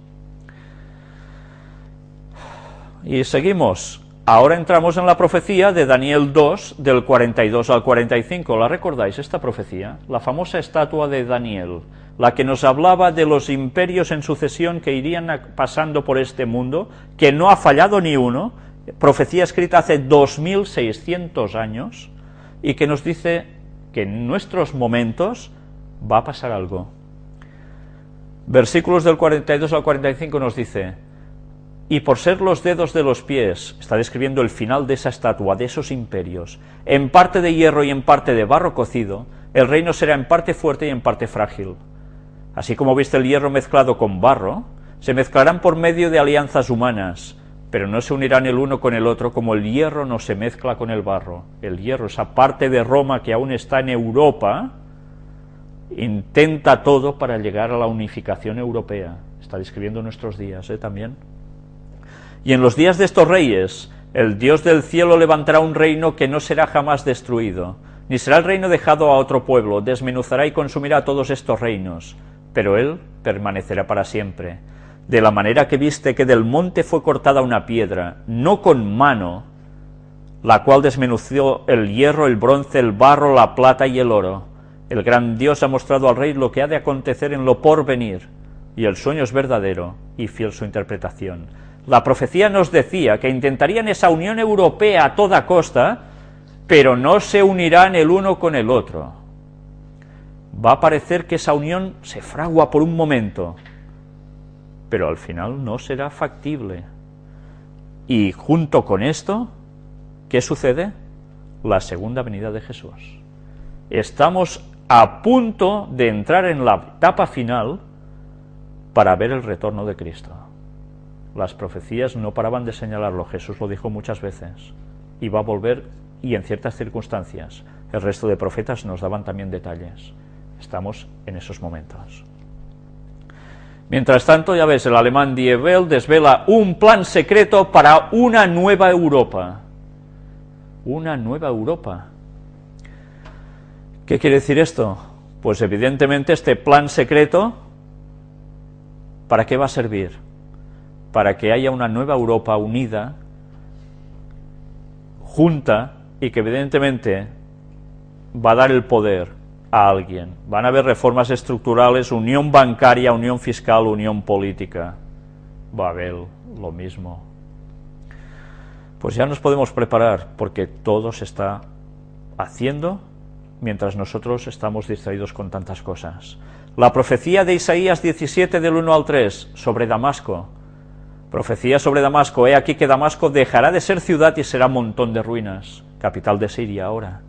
[SPEAKER 1] Y seguimos. Ahora entramos en la profecía de Daniel 2, del 42 al 45. ¿La recordáis esta profecía? La famosa estatua de Daniel, la que nos hablaba de los imperios en sucesión que irían pasando por este mundo, que no ha fallado ni uno, profecía escrita hace 2600 años, y que nos dice que en nuestros momentos va a pasar algo. Versículos del 42 al 45 nos dice: y por ser los dedos de los pies, está describiendo el final de esa estatua, de esos imperios, en parte de hierro y en parte de barro cocido, el reino será en parte fuerte y en parte frágil. Así como viste el hierro mezclado con barro, se mezclarán por medio de alianzas humanas, pero no se unirán el uno con el otro como el hierro no se mezcla con el barro. El hierro, esa parte de Roma que aún está en Europa, intenta todo para llegar a la unificación europea. Está describiendo nuestros días, también. Y en los días de estos reyes, el Dios del cielo levantará un reino que no será jamás destruido, ni será el reino dejado a otro pueblo, desmenuzará y consumirá todos estos reinos, pero él permanecerá para siempre. De la manera que viste que del monte fue cortada una piedra, no con mano, la cual desmenuzó el hierro, el bronce, el barro, la plata y el oro. El gran Dios ha mostrado al rey lo que ha de acontecer en lo porvenir, y el sueño es verdadero y fiel su interpretación. La profecía nos decía que intentarían esa unión europea a toda costa, pero no se unirán el uno con el otro. Va a parecer que esa unión se fragua por un momento, pero al final no será factible. Y junto con esto, ¿qué sucede? La segunda venida de Jesús. Estamos a punto de entrar en la etapa final para ver el retorno de Cristo. Las profecías no paraban de señalarlo, Jesús lo dijo muchas veces, y va a volver, y en ciertas circunstancias. El resto de profetas nos daban también detalles. Estamos en esos momentos. Mientras tanto, ya ves, el alemán Die Welt desvela un plan secreto para una nueva Europa. Una nueva Europa. ¿Qué quiere decir esto? Pues evidentemente este plan secreto, ¿para qué va a servir? Para que haya una nueva Europa unida junta y que evidentemente va a dar el poder a alguien. Van a haber reformas estructurales, unión bancaria, unión fiscal, unión política. Va a haber lo mismo. Pues ya nos podemos preparar, porque todo se está haciendo mientras nosotros estamos distraídos con tantas cosas. La profecía de Isaías 17 del 1 al 3 sobre Damasco. Profecía sobre Damasco. He aquí que Damasco dejará de ser ciudad y será montón de ruinas. Capital de Siria ahora.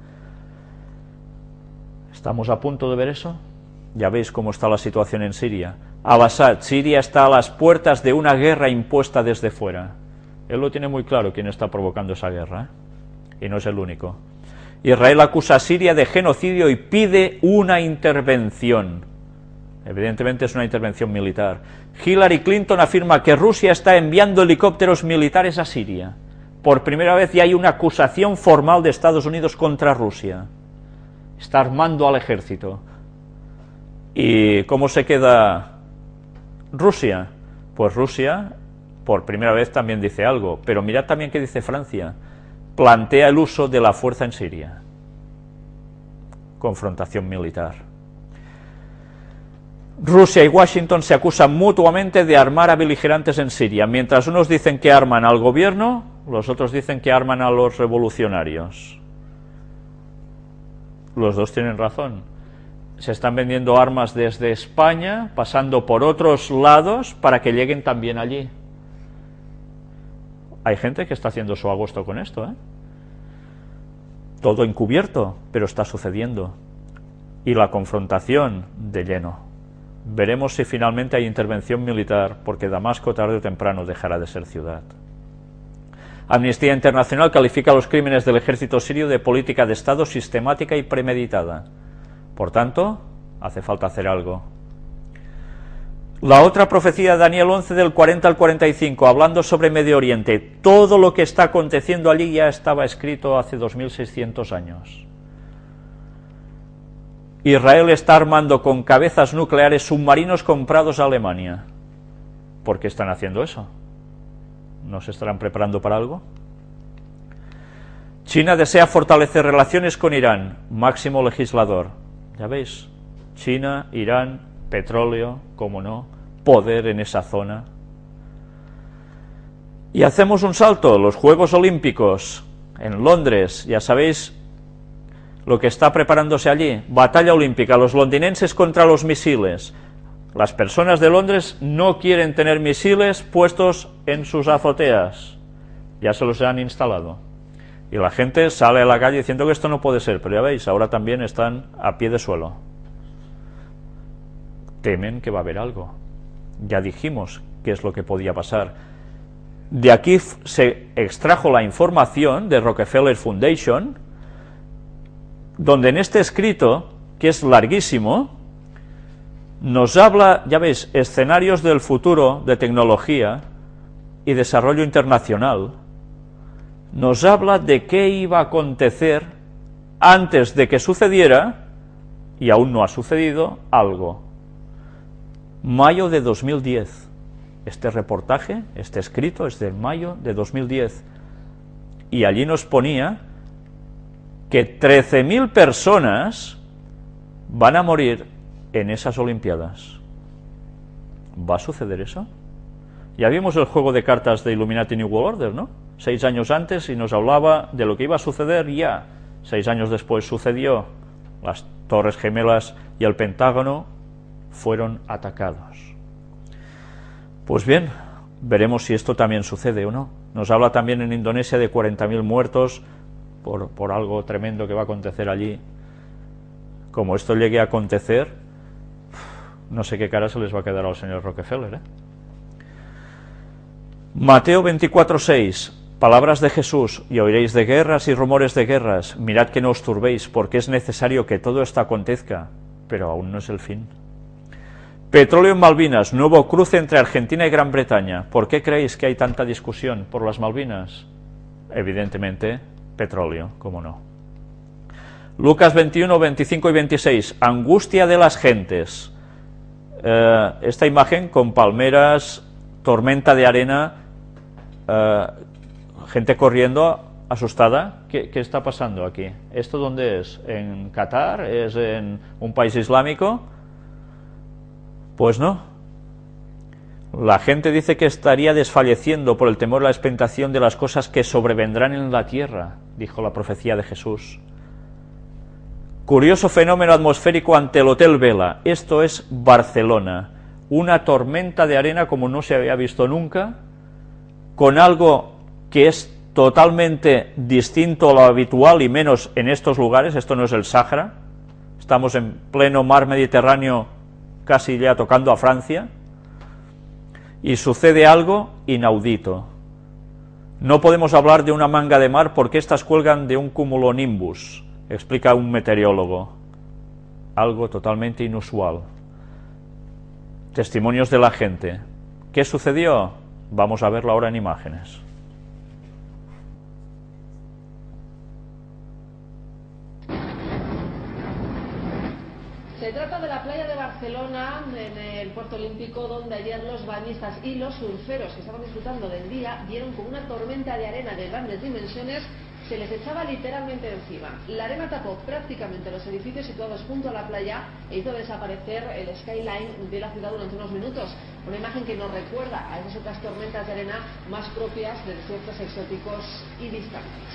[SPEAKER 1] ¿Estamos a punto de ver eso? Ya veis cómo está la situación en Siria. Al-Assad, Siria está a las puertas de una guerra impuesta desde fuera. Él lo tiene muy claro quién está provocando esa guerra, y no es el único. Israel acusa a Siria de genocidio y pide una intervención. Evidentemente es una intervención militar. Hillary Clinton afirma que Rusia está enviando helicópteros militares a Siria. Por primera vez ya hay una acusación formal de Estados Unidos contra Rusia. Está armando al ejército. ¿Y cómo se queda Rusia? Pues Rusia, por primera vez, también dice algo, pero mirad también qué dice Francia. Plantea el uso de la fuerza en Siria. Confrontación militar. Rusia y Washington se acusan mutuamente de armar a beligerantes en Siria. Mientras unos dicen que arman al gobierno, los otros dicen que arman a los revolucionarios. Los dos tienen razón. Se están vendiendo armas desde España, pasando por otros lados para que lleguen también allí. Hay gente que está haciendo su agosto con esto, ¿eh? Todo encubierto, pero está sucediendo. Y la confrontación de lleno. Veremos si finalmente hay intervención militar, porque Damasco tarde o temprano dejará de ser ciudad. Amnistía Internacional califica los crímenes del ejército sirio de política de Estado sistemática y premeditada. Por tanto, hace falta hacer algo. La otra profecía de Daniel 11 del 40 al 45, hablando sobre Medio Oriente. Todo lo que está aconteciendo allí ya estaba escrito hace 2600 años. Israel está armando con cabezas nucleares submarinos comprados a Alemania. ¿Por qué están haciendo eso? ¿No se estarán preparando para algo? China desea fortalecer relaciones con Irán, máximo legislador. Ya veis, China, Irán, petróleo, como no, poder en esa zona. Y hacemos un salto, los Juegos Olímpicos en Londres, ya sabéis lo que está preparándose allí, batalla olímpica, los londinenses contra los misiles. Las personas de Londres no quieren tener misiles puestos en sus azoteas, ya se los han instalado. Y la gente sale a la calle diciendo que esto no puede ser, pero ya veis, ahora también están a pie de suelo. Temen que va a haber algo. Ya dijimos qué es lo que podía pasar. De aquí se extrajo la información de Rockefeller Foundation, donde en este escrito, que es larguísimo, nos habla, ya veis, escenarios del futuro de tecnología y desarrollo internacional. Nos habla de qué iba a acontecer antes de que sucediera, y aún no ha sucedido, algo. Mayo de 2010. Este reportaje, este escrito, es de mayo de 2010. Y allí nos ponía que 13.000 personas van a morir en esas Olimpiadas. ¿Va a suceder eso? Ya vimos el juego de cartas de Illuminati New World Order, ¿no? 6 años antes y nos hablaba de lo que iba a suceder ya. 6 años después sucedió. Las Torres Gemelas y el Pentágono fueron atacados. Pues bien, veremos si esto también sucede o no. Nos habla también en Indonesia de 40.000 muertos por algo tremendo que va a acontecer allí. Como esto llegue a acontecer, no sé qué cara se les va a quedar al señor Rockefeller, ¿eh? Mateo 24:6, palabras de Jesús, y oiréis de guerras y rumores de guerras, mirad que no os turbéis, porque es necesario que todo esto acontezca, pero aún no es el fin. Petróleo en Malvinas, nuevo cruce entre Argentina y Gran Bretaña. ¿Por qué creéis que hay tanta discusión por las Malvinas? Evidentemente, petróleo, cómo no. Lucas 21, 25 y 26, angustia de las gentes. Esta imagen con palmeras, tormenta de arena, gente corriendo asustada. ¿Qué está pasando aquí? ¿Esto dónde es? ¿En Qatar? ¿Es en un país islámico? Pues no. La gente dice que estaría desfalleciendo por el temor a la expectación de las cosas que sobrevendrán en la tierra, dijo la profecía de Jesús. Curioso fenómeno atmosférico ante el Hotel Vela. Esto es Barcelona. Una tormenta de arena como no se había visto nunca, con algo que es totalmente distinto a lo habitual y menos en estos lugares. Esto no es el Sáhara. Estamos en pleno mar Mediterráneo, casi ya tocando a Francia. Y sucede algo inaudito. No podemos hablar de una manga de mar porque estas cuelgan de un cumulonimbus, explica un meteorólogo. Algo totalmente inusual. Testimonios de la gente. ¿Qué sucedió? Vamos a verlo ahora en imágenes.
[SPEAKER 8] Se trata de la playa de Barcelona, en el Puerto Olímpico, donde ayer los bañistas y los surferos que estaban disfrutando del día vieron como una tormenta de arena de grandes dimensiones se les echaba literalmente encima. La arena tapó prácticamente los edificios situados junto a la playa e hizo desaparecer el skyline de la ciudad durante unos minutos. Una imagen que nos recuerda a esas otras tormentas de arena más propias de desiertos exóticos y distantes.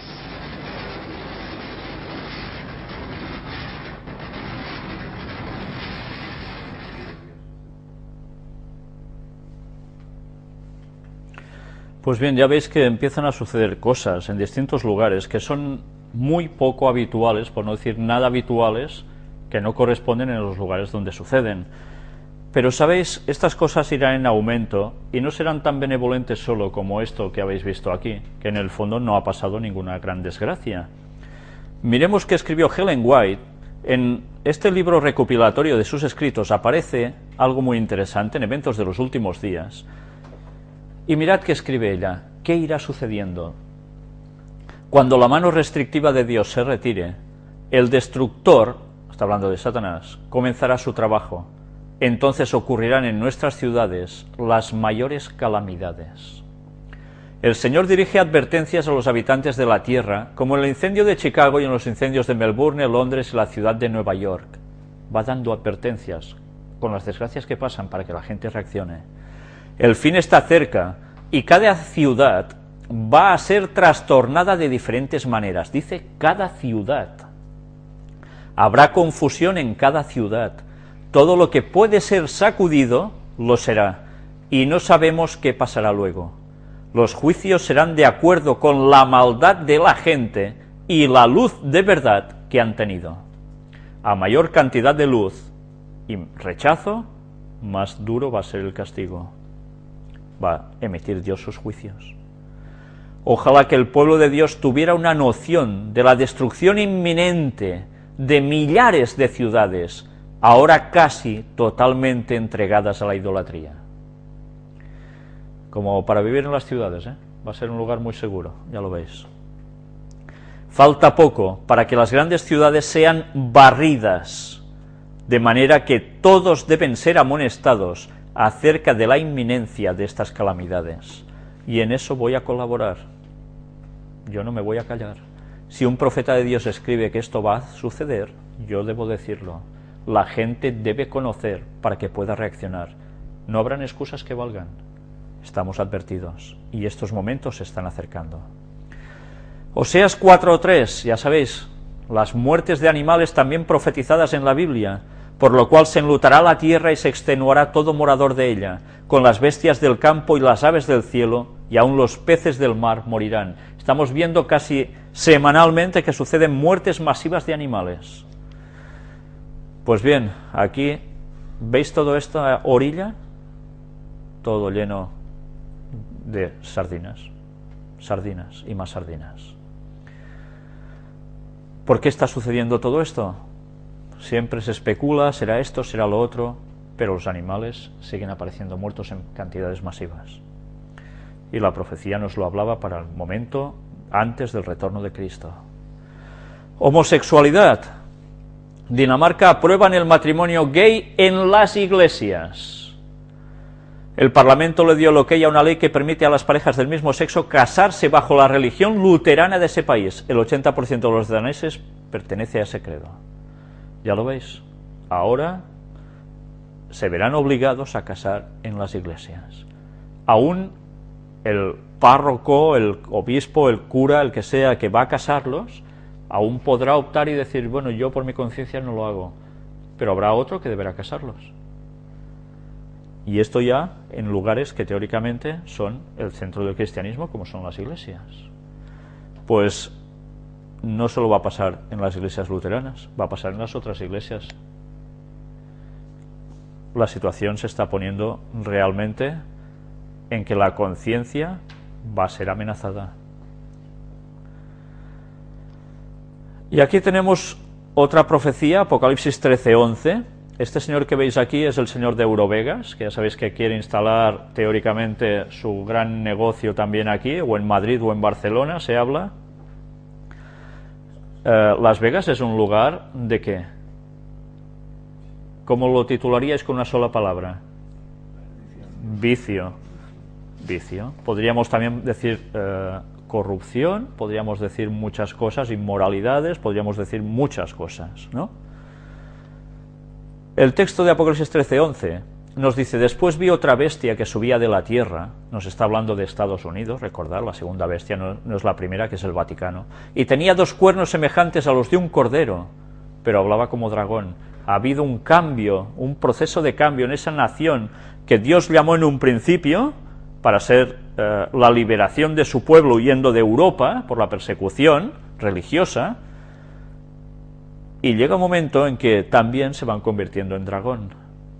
[SPEAKER 1] Pues bien, ya veis que empiezan a suceder cosas en distintos lugares que son muy poco habituales, por no decir nada habituales, que no corresponden en los lugares donde suceden. Pero sabéis, estas cosas irán en aumento y no serán tan benevolentes solo como esto que habéis visto aquí, que en el fondo no ha pasado ninguna gran desgracia. Miremos qué escribió Ellen White. En este libro recopilatorio de sus escritos aparece algo muy interesante en eventos de los últimos días. Y mirad qué escribe ella. ¿Qué irá sucediendo? Cuando la mano restrictiva de Dios se retire, el destructor, está hablando de Satanás, comenzará su trabajo. Entonces ocurrirán en nuestras ciudades las mayores calamidades. El Señor dirige advertencias a los habitantes de la tierra, como en el incendio de Chicago y en los incendios de Melbourne, Londres y la ciudad de Nueva York. Va dando advertencias con las desgracias que pasan para que la gente reaccione. El fin está cerca y cada ciudad va a ser trastornada de diferentes maneras. Dice cada ciudad. Habrá confusión en cada ciudad. Todo lo que puede ser sacudido lo será. Y no sabemos qué pasará luego. Los juicios serán de acuerdo con la maldad de la gente y la luz de verdad que han tenido. A mayor cantidad de luz y rechazo, más duro va a ser el castigo. Va a emitir Dios sus juicios. Ojalá que el pueblo de Dios tuviera una noción de la destrucción inminente de millares de ciudades, ahora casi totalmente entregadas a la idolatría. Como para vivir en las ciudades, va a ser un lugar muy seguro, ya lo veis. Falta poco para que las grandes ciudades sean barridas, de manera que todos deben ser amonestados acerca de la inminencia de estas calamidades. Y en eso voy a colaborar. Yo no me voy a callar. Si un profeta de Dios escribe que esto va a suceder, yo debo decirlo. La gente debe conocer para que pueda reaccionar. No habrán excusas que valgan. Estamos advertidos y estos momentos se están acercando. Oseas 4:3, ya sabéis, las muertes de animales también profetizadas en la Biblia, por lo cual se enlutará la tierra y se extenuará todo morador de ella, con las bestias del campo y las aves del cielo, y aun los peces del mar morirán. Estamos viendo casi semanalmente que suceden muertes masivas de animales. Pues bien, aquí, ¿veis todo esto a orilla? Todo lleno de sardinas, sardinas y más sardinas. ¿Por qué está sucediendo todo esto? Siempre se especula, será esto, será lo otro, pero los animales siguen apareciendo muertos en cantidades masivas. Y la profecía nos lo hablaba para el momento antes del retorno de Cristo. Homosexualidad. Dinamarca aprueban el matrimonio gay en las iglesias. El Parlamento le dio el ok a una ley que permite a las parejas del mismo sexo casarse bajo la religión luterana de ese país. El 80% de los daneses pertenece a ese credo. Ya lo veis, ahora se verán obligados a casar en las iglesias. Aún el párroco, el obispo, el cura, el que sea que va a casarlos, aún podrá optar y decir, bueno, yo por mi conciencia no lo hago, pero habrá otro que deberá casarlos. Y esto ya en lugares que teóricamente son el centro del cristianismo, como son las iglesias. Pues no solo va a pasar en las iglesias luteranas, va a pasar en las otras iglesias. La situación se está poniendo realmente en que la conciencia va a ser amenazada. Y aquí tenemos otra profecía, Apocalipsis 13:11. Este señor que veis aquí es el señor de Eurovegas, que ya sabéis que quiere instalar teóricamente su gran negocio también aquí, o en Madrid o en Barcelona, se habla. Las Vegas es un lugar de ¿qué? ¿Cómo lo titularíais con una sola palabra? Vicio. Vicio. Podríamos también decir corrupción, podríamos decir muchas cosas, inmoralidades, podríamos decir muchas cosas, ¿no? El texto de Apocalipsis 13:11 nos dice, después vi otra bestia que subía de la tierra, nos está hablando de Estados Unidos, recordad, la segunda bestia no es la primera, que es el Vaticano, y tenía 2 cuernos semejantes a los de un cordero, pero hablaba como dragón. Ha habido un cambio, un proceso de cambio en esa nación que Dios llamó en un principio para ser la liberación de su pueblo huyendo de Europa por la persecución religiosa, y llega un momento en que también se van convirtiendo en dragón.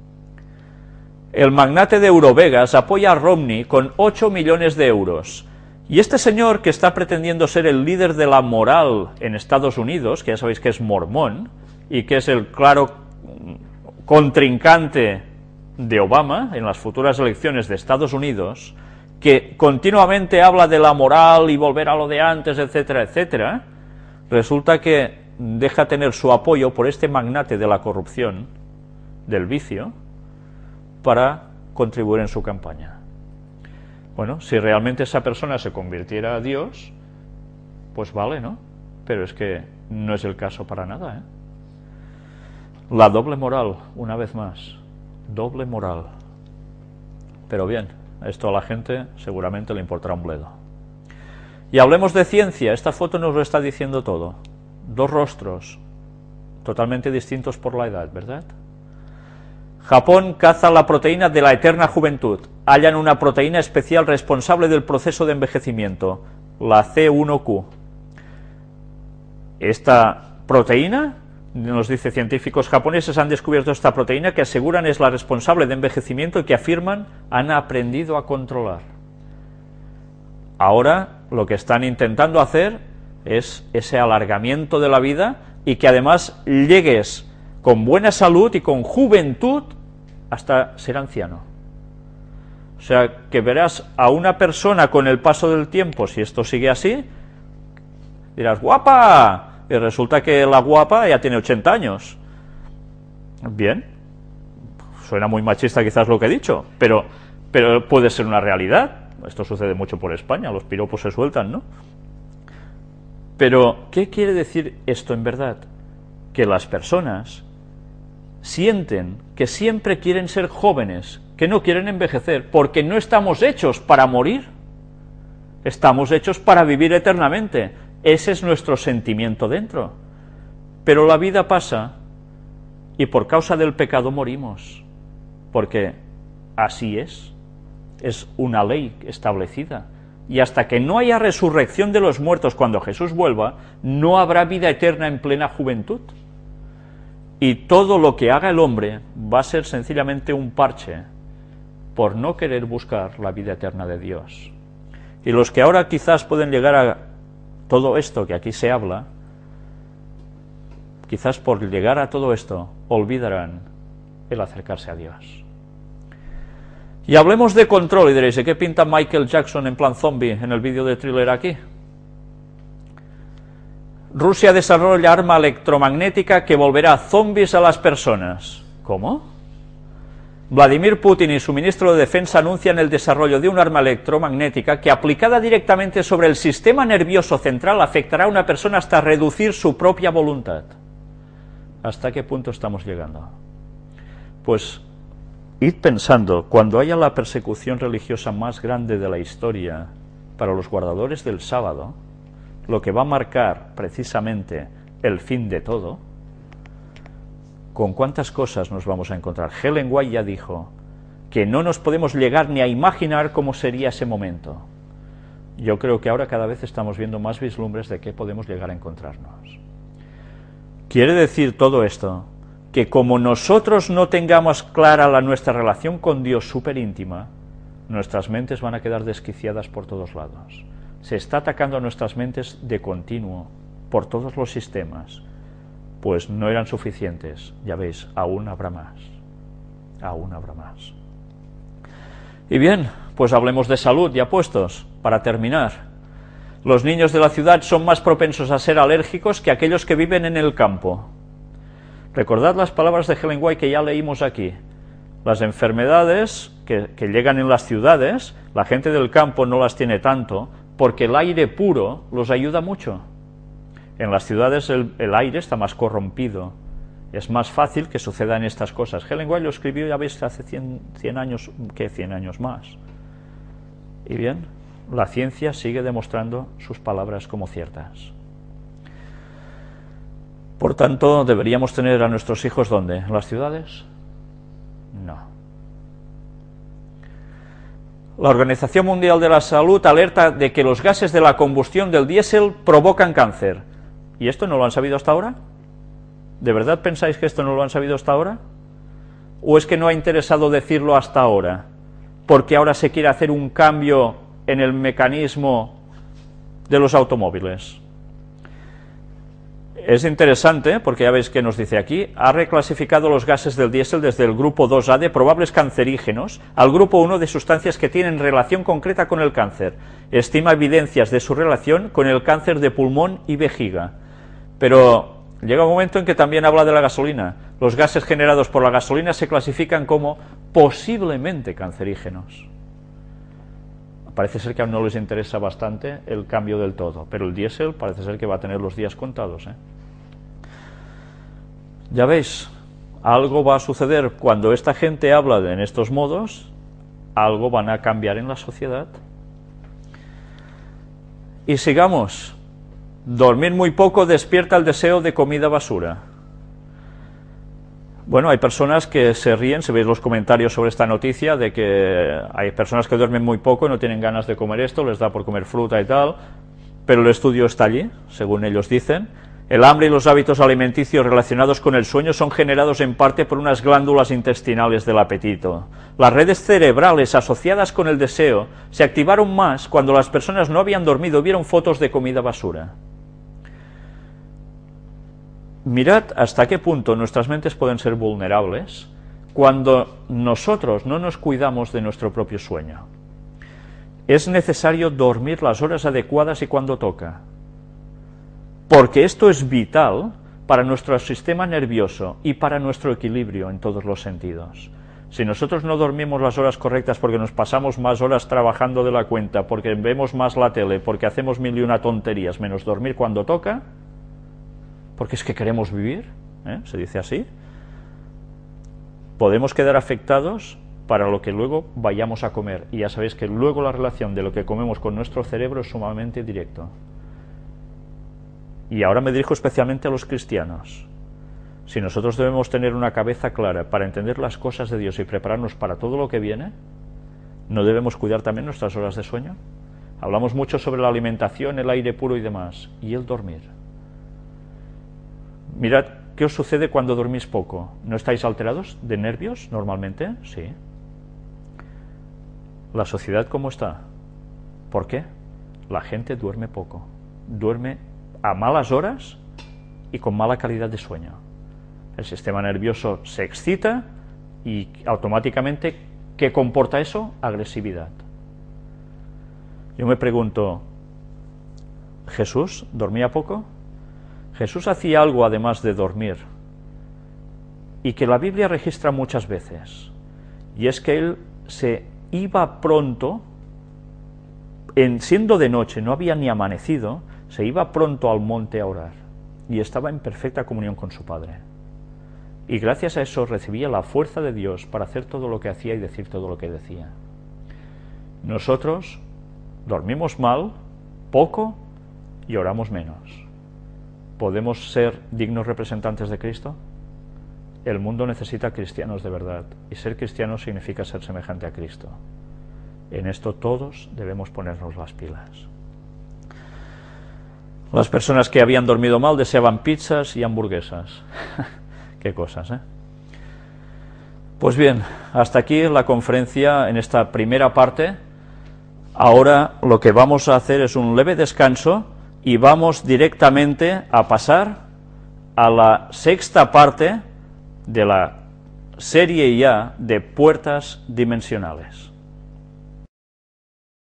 [SPEAKER 1] El magnate de Eurovegas apoya a Romney con 8 millones de euros. Y este señor, que está pretendiendo ser el líder de la moral en Estados Unidos, que ya sabéis que es mormón, y que es el claro contrincante de Obama en las futuras elecciones de Estados Unidos, que continuamente habla de la moral y volver a lo de antes, etcétera, etcétera, resulta que deja tener su apoyo por este magnate de la corrupción, del vicio, para contribuir en su campaña. Bueno, si realmente esa persona se convirtiera a Dios, pues vale, ¿no? Pero es que no es el caso para nada, ¿eh? La doble moral, una vez más, doble moral. Pero bien, esto a la gente seguramente le importará un bledo. Y hablemos de ciencia, esta foto nos lo está diciendo todo. 2 rostros, totalmente distintos por la edad, ¿verdad? Japón caza la proteína de la eterna juventud. Hallan una proteína especial responsable del proceso de envejecimiento, la C1Q. Esta proteína, nos dice, científicos japoneses han descubierto esta proteína que aseguran es la responsable de envejecimiento y que afirman han aprendido a controlar. Ahora lo que están intentando hacer es ese alargamiento de la vida y que además llegues con buena salud y con juventud hasta ser anciano. O sea, que verás a una persona con el paso del tiempo, si esto sigue así, dirás, ¡guapa! Y resulta que la guapa ya tiene 80 años. Bien, suena muy machista quizás lo que he dicho, pero puede ser una realidad. Esto sucede mucho por España, los piropos se sueltan, ¿no? Pero, ¿qué quiere decir esto en verdad? Que las personas sienten que siempre quieren ser jóvenes, que no quieren envejecer, porque no estamos hechos para morir, estamos hechos para vivir eternamente. Ese es nuestro sentimiento dentro. Pero la vida pasa y por causa del pecado morimos, porque así es una ley establecida. Y hasta que no haya resurrección de los muertos cuando Jesús vuelva, no habrá vida eterna en plena juventud. Y todo lo que haga el hombre va a ser sencillamente un parche por no querer buscar la vida eterna de Dios. Y los que ahora quizás pueden llegar a todo esto que aquí se habla, quizás por llegar a todo esto olvidarán el acercarse a Dios. Y hablemos de control, y diréis, ¿qué pinta Michael Jackson en plan zombie en el vídeo de Thriller aquí? Rusia desarrolla arma electromagnética que volverá zombies a las personas. ¿Cómo? Vladimir Putin y su ministro de Defensa anuncian el desarrollo de un arma electromagnética que, aplicada directamente sobre el sistema nervioso central, afectará a una persona hasta reducir su propia voluntad. ¿Hasta qué punto estamos llegando? Pues id pensando, cuando haya la persecución religiosa más grande de la historia para los guardadores del sábado, lo que va a marcar precisamente el fin de todo, ¿con cuántas cosas nos vamos a encontrar? Ellen White ya dijo que no nos podemos llegar ni a imaginar cómo sería ese momento. Yo creo que ahora cada vez estamos viendo más vislumbres de qué podemos llegar a encontrarnos. Quiere decir todo esto que como nosotros no tengamos clara nuestra relación con Dios súper íntima, nuestras mentes van a quedar desquiciadas por todos lados. Se está atacando a nuestras mentes de continuo, por todos los sistemas. Pues no eran suficientes, ya veis, aún habrá más, aún habrá más. Y bien, pues hablemos de salud, ya puestos, para terminar. Los niños de la ciudad son más propensos a ser alérgicos que aquellos que viven en el campo. Recordad las palabras de Ellen White que ya leímos aquí. Las enfermedades que llegan en las ciudades, la gente del campo no las tiene tanto, porque el aire puro los ayuda mucho. En las ciudades el aire está más corrompido, es más fácil que sucedan estas cosas. Ellen White lo escribió, ya veis, hace 100 años, ¿qué? 100 años más. Y bien, la ciencia sigue demostrando sus palabras como ciertas. Por tanto, ¿deberíamos tener a nuestros hijos dónde? ¿En las ciudades? No. La Organización Mundial de la Salud alerta de que los gases de la combustión del diésel provocan cáncer. ¿Y esto no lo han sabido hasta ahora? ¿De verdad pensáis que esto no lo han sabido hasta ahora? ¿O es que no ha interesado decirlo hasta ahora? Porque ahora se quiere hacer un cambio en el mecanismo de los automóviles. Es interesante, porque ya veis que nos dice aquí, ha reclasificado los gases del diésel desde el grupo 2A de probables cancerígenos al grupo 1 de sustancias que tienen relación concreta con el cáncer. Estima evidencias de su relación con el cáncer de pulmón y vejiga. Pero llega un momento en que también habla de la gasolina. Los gases generados por la gasolina se clasifican como posiblemente cancerígenos. Parece ser que aún no les interesa bastante el cambio del todo, pero el diésel parece ser que va a tener los días contados, ¿eh? Ya veis, algo va a suceder cuando esta gente habla en estos modos, algo van a cambiar en la sociedad. Y sigamos. Dormir muy poco despierta el deseo de comida basura. Bueno, hay personas que se ríen, si veis los comentarios sobre esta noticia, de que hay personas que duermen muy poco y no tienen ganas de comer esto, les da por comer fruta y tal, pero el estudio está allí, según ellos dicen. El hambre y los hábitos alimenticios relacionados con el sueño son generados en parte por unas glándulas intestinales del apetito. Las redes cerebrales asociadas con el deseo se activaron más cuando las personas no habían dormido y vieron fotos de comida basura. Mirad hasta qué punto nuestras mentes pueden ser vulnerables cuando nosotros no nos cuidamos de nuestro propio sueño. Es necesario dormir las horas adecuadas y cuando toca, porque esto es vital para nuestro sistema nervioso y para nuestro equilibrio en todos los sentidos. Si nosotros no dormimos las horas correctas porque nos pasamos más horas trabajando de la cuenta, porque vemos más la tele, porque hacemos mil y una tonterías, menos dormir cuando toca, porque es que queremos vivir, se dice así, podemos quedar afectados para lo que luego vayamos a comer. Y ya sabéis que luego la relación de lo que comemos con nuestro cerebro es sumamente directo. Y ahora me dirijo especialmente a los cristianos. Si nosotros debemos tener una cabeza clara para entender las cosas de Dios y prepararnos para todo lo que viene, ¿no debemos cuidar también nuestras horas de sueño? Hablamos mucho sobre la alimentación, el aire puro y demás, y el dormir. Mirad, ¿qué os sucede cuando dormís poco? ¿No estáis alterados de nervios normalmente? Sí. ¿La sociedad cómo está? ¿Por qué? La gente duerme poco. Duerme a malas horas y con mala calidad de sueño. El sistema nervioso se excita y automáticamente, ¿qué comporta eso? Agresividad. Yo me pregunto, ¿Jesús dormía poco? Jesús hacía algo además de dormir, y que la Biblia registra muchas veces, y es que él se iba pronto, siendo de noche, no había ni amanecido, se iba pronto al monte a orar, y estaba en perfecta comunión con su Padre. Y gracias a eso recibía la fuerza de Dios para hacer todo lo que hacía y decir todo lo que decía. Nosotros dormimos mal, poco, y oramos menos. ¿Podemos ser dignos representantes de Cristo? El mundo necesita cristianos de verdad, y ser cristiano significa ser semejante a Cristo. En esto todos debemos ponernos las pilas. Las personas que habían dormido mal deseaban pizzas y hamburguesas. Qué cosas, ¿eh? Pues bien, hasta aquí la conferencia en esta primera parte. Ahora lo que vamos a hacer es un leve descanso y vamos directamente a pasar a la sexta parte de la serie ya de puertas dimensionales.